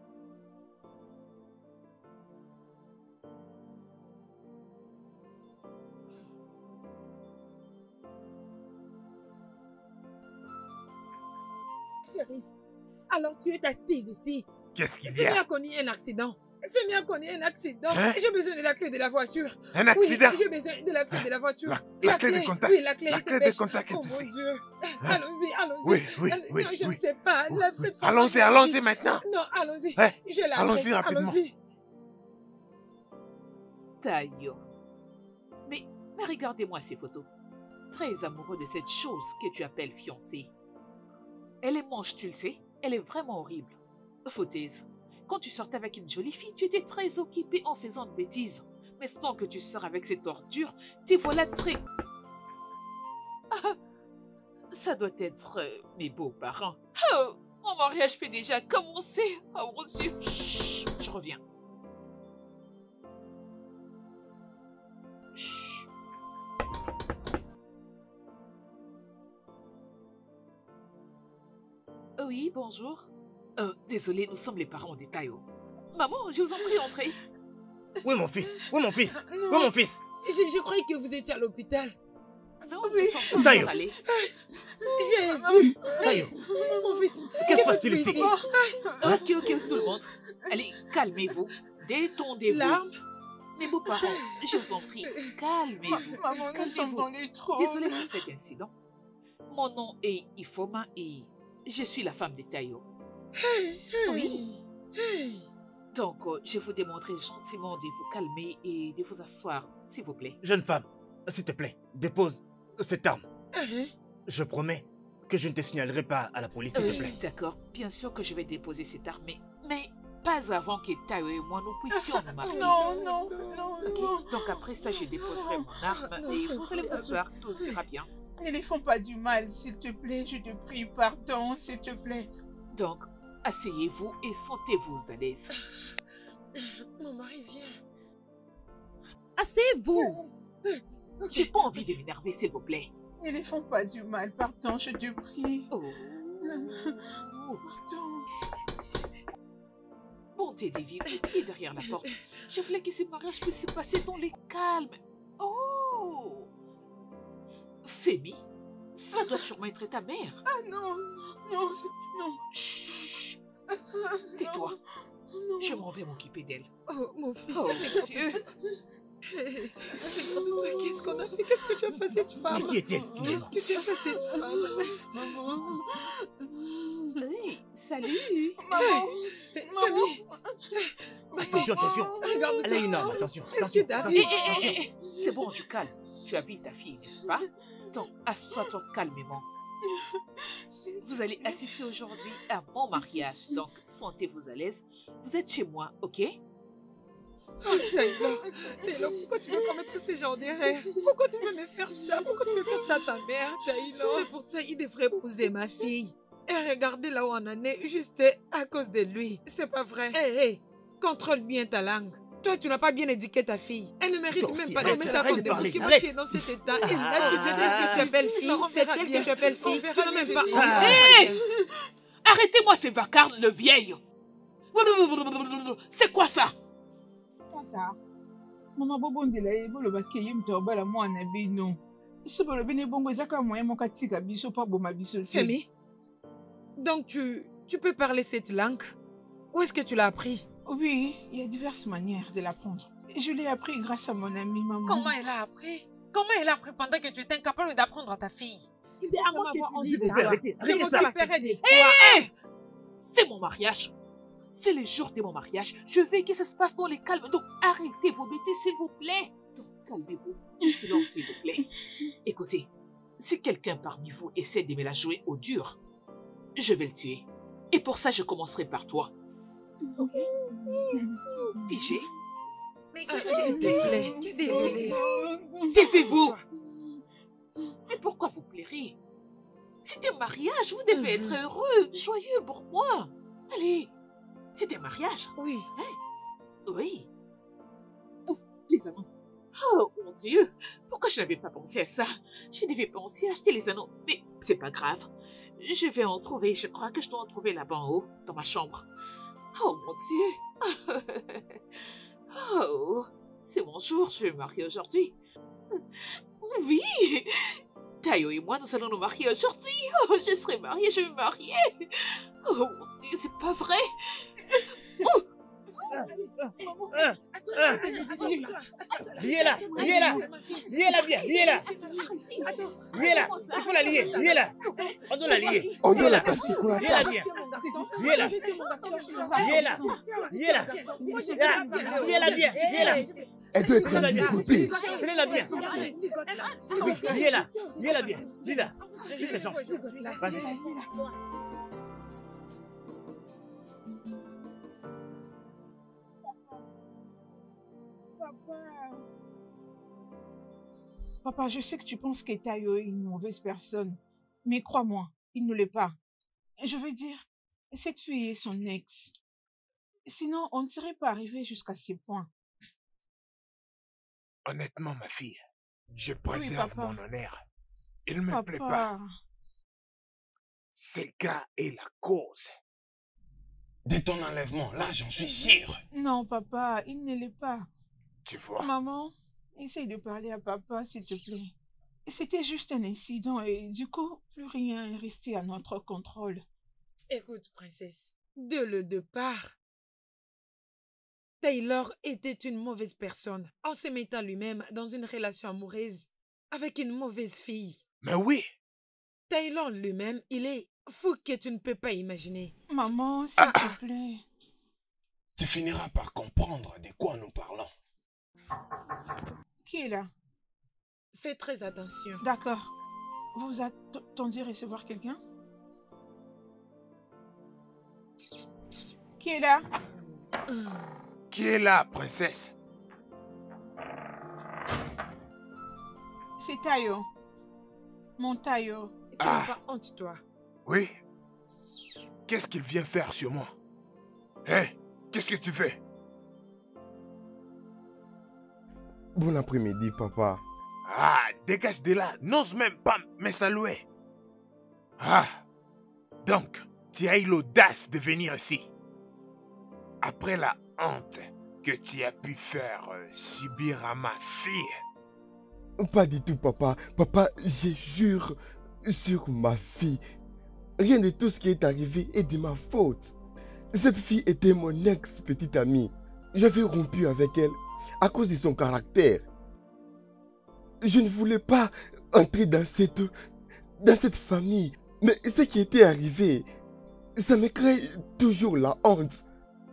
Chérie, alors tu es assise ici. Qu'est-ce qu'il y Fais-moi a? connaître un accident. Fais-moi connaître un accident. Hein? J'ai besoin de la clé de la voiture. Un accident? Oui, j'ai besoin de la clé de la voiture. La clé de contact. Oui, la clé La de clé de pêche. contact est Oh ici. mon Dieu. Hein? Allons-y. Oui, Non, je ne oui. sais pas. Oui, Là, oui. cette fois, Allons-y maintenant. Non, allons-y. Hein? Je l'adresse. Allons-y rapidement. Allons-y. Taillot. Mais regardez-moi ces photos. Très amoureux de cette chose que tu appelles fiancée. Elle est moche, tu le sais. Elle est vraiment horrible. Foutaise. Quand tu sortais avec une jolie fille, tu étais très occupée en faisant de bêtises. Mais tant que tu sors avec cette ordure, t'es voilà très... Ah, ça doit être mes beaux-parents. Oh, mon mariage peut déjà commencer. Oh mon Dieu. Chut, je reviens. Chut. Oui, bonjour. Désolé, nous sommes les parents de Tayo. Maman, je vous en prie, entrez. Où est mon fils? Où est mon fils? Non. Où est mon fils? Je croyais que vous étiez à l'hôpital. Non, Oui. nous sommes Tayo. pas allés. Jésus. Tayo, Mon fils. que se passe-t-il faites-vous ici? Ok, tout le monde. Allez, calmez-vous. Détendez-vous. Larmes. Mes beaux-parents, je vous en prie, calmez-vous. Maman, nous sommes Calmez-vous. dans les trous. Désolée pour cet incident. Mon nom est Ifoma et je suis la femme de Tayo. Oui. Donc, je vous demanderai gentiment de vous calmer et de vous asseoir, s'il vous plaît. Jeune femme, s'il te plaît, dépose cette arme. Je promets que je ne te signalerai pas à la police, s'il te plaît. D'accord, bien sûr que je vais déposer cette arme, mais pas avant que Tayo et moi nous puissions nous marier. Non. Ok, donc après ça, je déposerai mon arme Non, et c'est vous allez vous incroyable. asseoir, tout ira bien. Ne les font pas du mal, s'il te plaît. Je te prie, pardon, s'il te plaît. Donc, asseyez-vous et sentez-vous à l'aise. Mon mari vient. Asseyez-vous. J'ai pas envie de m'énerver, s'il vous plaît. Ne les font pas du mal, pardon, je te prie. Oh. Pardon. Bonté divine, qui est derrière la porte? Je voulais que ce mariage puisse se passer dans le calme. Oh! Fémi, ça doit sûrement être ta mère. Ah non. Chut. Tais-toi, Non. je m'en vais m'occuper d'elle. Oh, mon fils. Oh, regarde-toi. Dieu. Regarde-toi, qu'est-ce qu'on a fait? Qu'est-ce que tu as fait à cette Mais femme? qui est-elle Qu'est-ce finalement? que tu as fait à cette femme? Maman. Hey, salut. Maman. Famille. Attention, attention. Regarde-toi. Elle a une arme, attention. Qu'est-ce que t'as attention, fait? attention. C'est bon, du calme. Tu habilles ta fille, n'est-ce pas? Donc, assois-toi calmement. Vous allez assister aujourd'hui à mon mariage, donc sentez-vous à l'aise. Vous êtes chez moi, ok? Taylor, pourquoi tu veux commettre ce genre d'erreur? Pourquoi tu veux me faire ça? Pourquoi tu veux faire ça à ta mère, Taylor? Mais pourtant, il devrait épouser ma fille. Et regardez là où on en est, juste à cause de lui. C'est pas vrai. Hé, contrôle bien ta langue. Toi, tu n'as pas bien éduqué ta fille. Elle ne mérite Toi même aussi, pas arrête, d'aimer sa arrête femme de de parler, qui arrête. qui est dans cet état. Et là, tu sais elle que tu appelles fille. C'est elle que tu appelles fille. Tu n'as même pas Ah. Hé! Arrêtez-moi ces vacarmes, le vieil! C'est quoi ça? Tata. Maman, bobo ndela ye bolo bakeye mto bala mwana bino. Ce bolo bene bongo ezaka moyen mon katika biso pa boma biso. Femi, donc tu peux parler cette langue? Où est-ce que tu l'as appris? Oui, il y a diverses manières de l'apprendre. Je l'ai appris grâce à mon amie maman. Comment elle a appris? Comment elle a appris pendant que tu étais incapable d'apprendre à ta fille? C'est à moi que tu dis S'il vous ça. plaît, arrêtez, Je arrêtez ça. m'occuperai de toi. Hé! C'est mon mariage. C'est le jour de mon mariage. Je veux que ça se passe dans le calme. Donc arrêtez vos bêtises, s'il vous plaît. Donc calmez-vous. Du silence, s'il vous plaît. Écoutez, si quelqu'un parmi vous essaie de me la jouer au dur, je vais le tuer. Et pour ça, je commencerai par toi. Ok? PG? Mais s'il te plaît, désolée. Taisez-vous! Mais pourquoi vous plairez? C'est un mariage, vous devez être heureux, joyeux pour moi. Allez, c'est un mariage. Oui. Oui. Oh, les anneaux. Oh mon Dieu, pourquoi je n'avais pas pensé à ça? Je devais penser à acheter les anneaux, mais c'est pas grave. Je vais en trouver, je crois que je dois en trouver là-bas en haut, dans ma chambre. Oh mon Dieu. Oh, c'est mon jour, je vais me marier aujourd'hui. Oui, Tayo et moi, nous allons nous marier aujourd'hui. Oh, je serai mariée, je vais me marier. Oh mon Dieu, c'est pas vrai. Oh. Liez-la, liez-la, liez-la bien, liez-la. Liez-la, il faut la lier, liez-la. On doit la lier. On doit la casser pour la Liez-la bien. Liez-la. Liez-la, liez-la. Liez-la bien, liez-la. Elle doit être ligotée. Tenez-la bien. Oui, liez-la, liez-la bien. Lis-la, lis les gens. Vas-y. Papa, je sais que tu penses que Tayo est une mauvaise personne, mais crois-moi, il ne l'est pas. Je veux dire, cette fille est son ex. Sinon, on ne serait pas arrivé jusqu'à ces points. Honnêtement, ma fille, je préserve papa. mon honneur. Il me plaît pas. Papa, Ce gars est la cause. De ton enlèvement, là, j'en suis sûr. non, papa, il ne l'est pas. Tu vois? Maman, essaye de parler à papa, s'il te plaît. C'était juste un incident et du coup, plus rien est resté à notre contrôle. Écoute, princesse, dès le départ, Taylor était une mauvaise personne en se mettant lui-même dans une relation amoureuse avec une mauvaise fille. Mais oui, Taylor lui-même, il est fou que tu ne peux pas imaginer. Maman, s'il te plaît. Tu finiras par comprendre de quoi nous parlons. Qui est là? Fais très attention. D'accord. Vous attendiez recevoir quelqu'un? Qui est là? qui est là, princesse? C'est Tayo. Mon Tayo. Tu n'as pas honte, toi? Oui. Qu'est-ce qu'il vient faire sur moi? Hé, qu'est-ce que tu fais? Bon après-midi, papa. Ah, dégage de là. N'ose même pas me saluer. Ah, donc, tu as eu l'audace de venir ici. Après la honte que tu as pu faire subir à ma fille. Pas du tout, papa. Papa, je jure sur ma fille. Rien de tout ce qui est arrivé est de ma faute. Cette fille était mon ex-petite amie. J'avais rompu avec elle à cause de son caractère. Je ne voulais pas entrer dans cette famille. Mais ce qui était arrivé, ça me crée toujours la honte.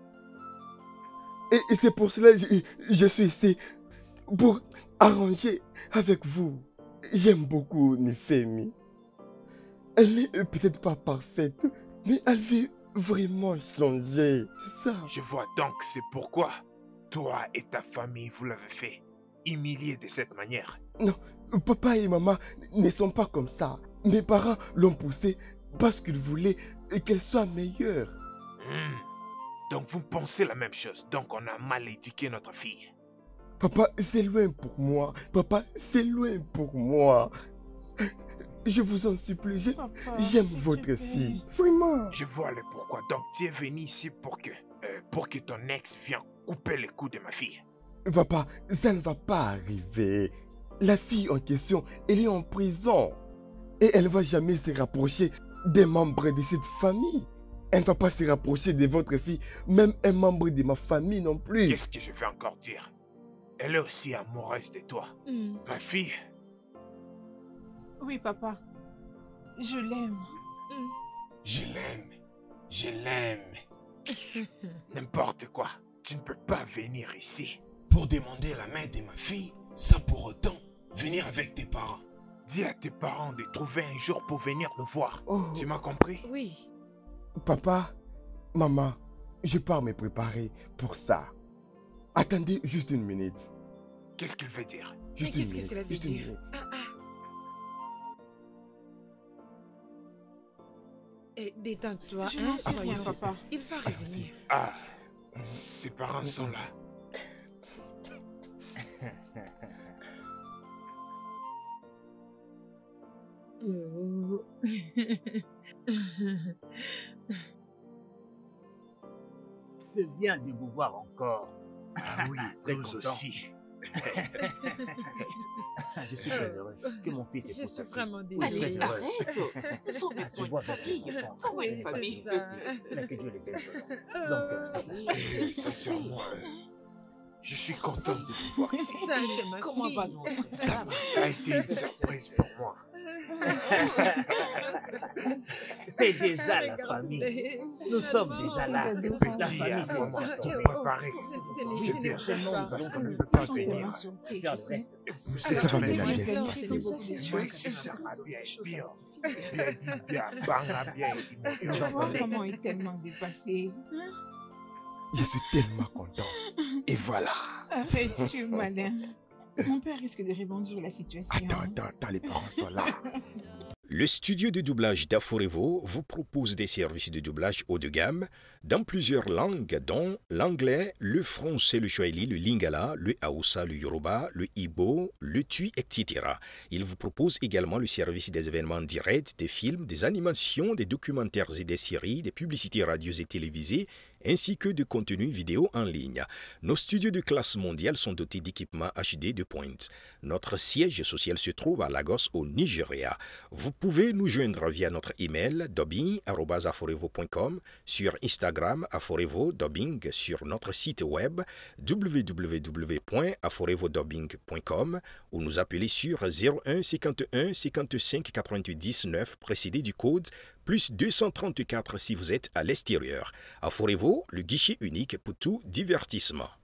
Et c'est pour cela que je suis ici, pour arranger avec vous. J'aime beaucoup Nifemi. Elle n'est peut-être pas parfaite, mais elle veut vraiment changer. C'est ça. Je vois donc, c'est pourquoi toi et ta famille, vous l'avez fait humilier de cette manière. Non, papa et maman ne sont pas comme ça. Mes parents l'ont poussée parce qu'ils voulaient qu'elle soit meilleure. Donc vous pensez la même chose. Donc on a mal éduqué notre fille. Papa, c'est loin pour moi. Papa, c'est loin pour moi. Je vous en supplie, j'aime votre fille. Vraiment. Je vois le pourquoi. Donc tu es venu ici pour que ton ex vienne couper le cou de ma fille. Papa, ça ne va pas arriver. La fille en question, elle est en prison. Et elle ne va jamais se rapprocher des membres de cette famille. Elle ne va pas se rapprocher de votre fille, même un membre de ma famille non plus. Qu'est-ce que je vais encore dire? Elle est aussi amoureuse de toi. Ma fille, Oui, papa. Je l'aime. Je l'aime. Je l'aime. n'importe quoi. Tu ne peux pas venir ici. Pour demander la main de ma fille, sans pour autant venir avec tes parents. Dis à tes parents de trouver un jour pour venir nous voir. Oh, Tu m'as compris? Oui. papa, maman, je pars me préparer pour ça. Attendez juste une minute. Qu'est-ce qu'il veut dire? Juste Mais une qu'est-ce que minute. cela veut Juste une dire? minute. Détends-toi, Je hein, n'en sais rien, voyons. papa. Il va revenir. Ah, ses parents sont là. C'est bien de vous voir encore. Ah oui, Très nous content. aussi. Je suis très heureux que mon fils Je épouse suis ta fille. vraiment Oui, désolée. très heureux. Arrête. Nous sommes Tu une vois bonne avec les famille. enfants. Comment Oui, une famille c'est ça. aussi. Mais que Dieu les aide toujours. Donc, c'est ça. Et sincèrement, je suis content de vous voir ici. Ça, c'est ma Comment fille. va notre femme? Ça a été une surprise pour moi. C'est déjà la famille. Nous sommes déjà là. La Petit, famille, c'est avant moi. tout préparé. C'est Ce n'est bien pas seulement ça. parce qu'on ne Ils peut pas Ils sont tellement venir. surpris, Faire tu le sais. reste. Vous Ça êtes va les bien, meilleurs. bien. Merci beaucoup des Moi, choses. ici, ça va bien, bien, banga bien. Vous Je vois entendez? maman est tellement dépassée. Je suis tellement content. Et voilà. Arrête, tu es malin. Mon père risque de rebondir la situation. Attends, les parents sont là. Le studio de doublage d'Aforevo vous propose des services de doublage haut de gamme dans plusieurs langues, dont l'anglais, le français, le swahili, le lingala, le haoussa, le yoruba, le igbo, le tui, etc. Il vous propose également le service des événements directs, des films, des animations, des documentaires et des séries, des publicités radio et télévisées, ainsi que de contenus vidéo en ligne. Nos studios de classe mondiale sont dotés d'équipements HD de pointe. Notre siège social se trouve à Lagos, au Nigeria. Vous pouvez nous joindre via notre email dubbing@aforevo.com, sur Instagram Aforevo Dubbing, sur notre site web www.aforevodubbing.com ou nous appeler sur 01 51 55 88 19 précédé du code plus 234 si vous êtes à l'extérieur. Aforevo, le guichet unique pour tout divertissement.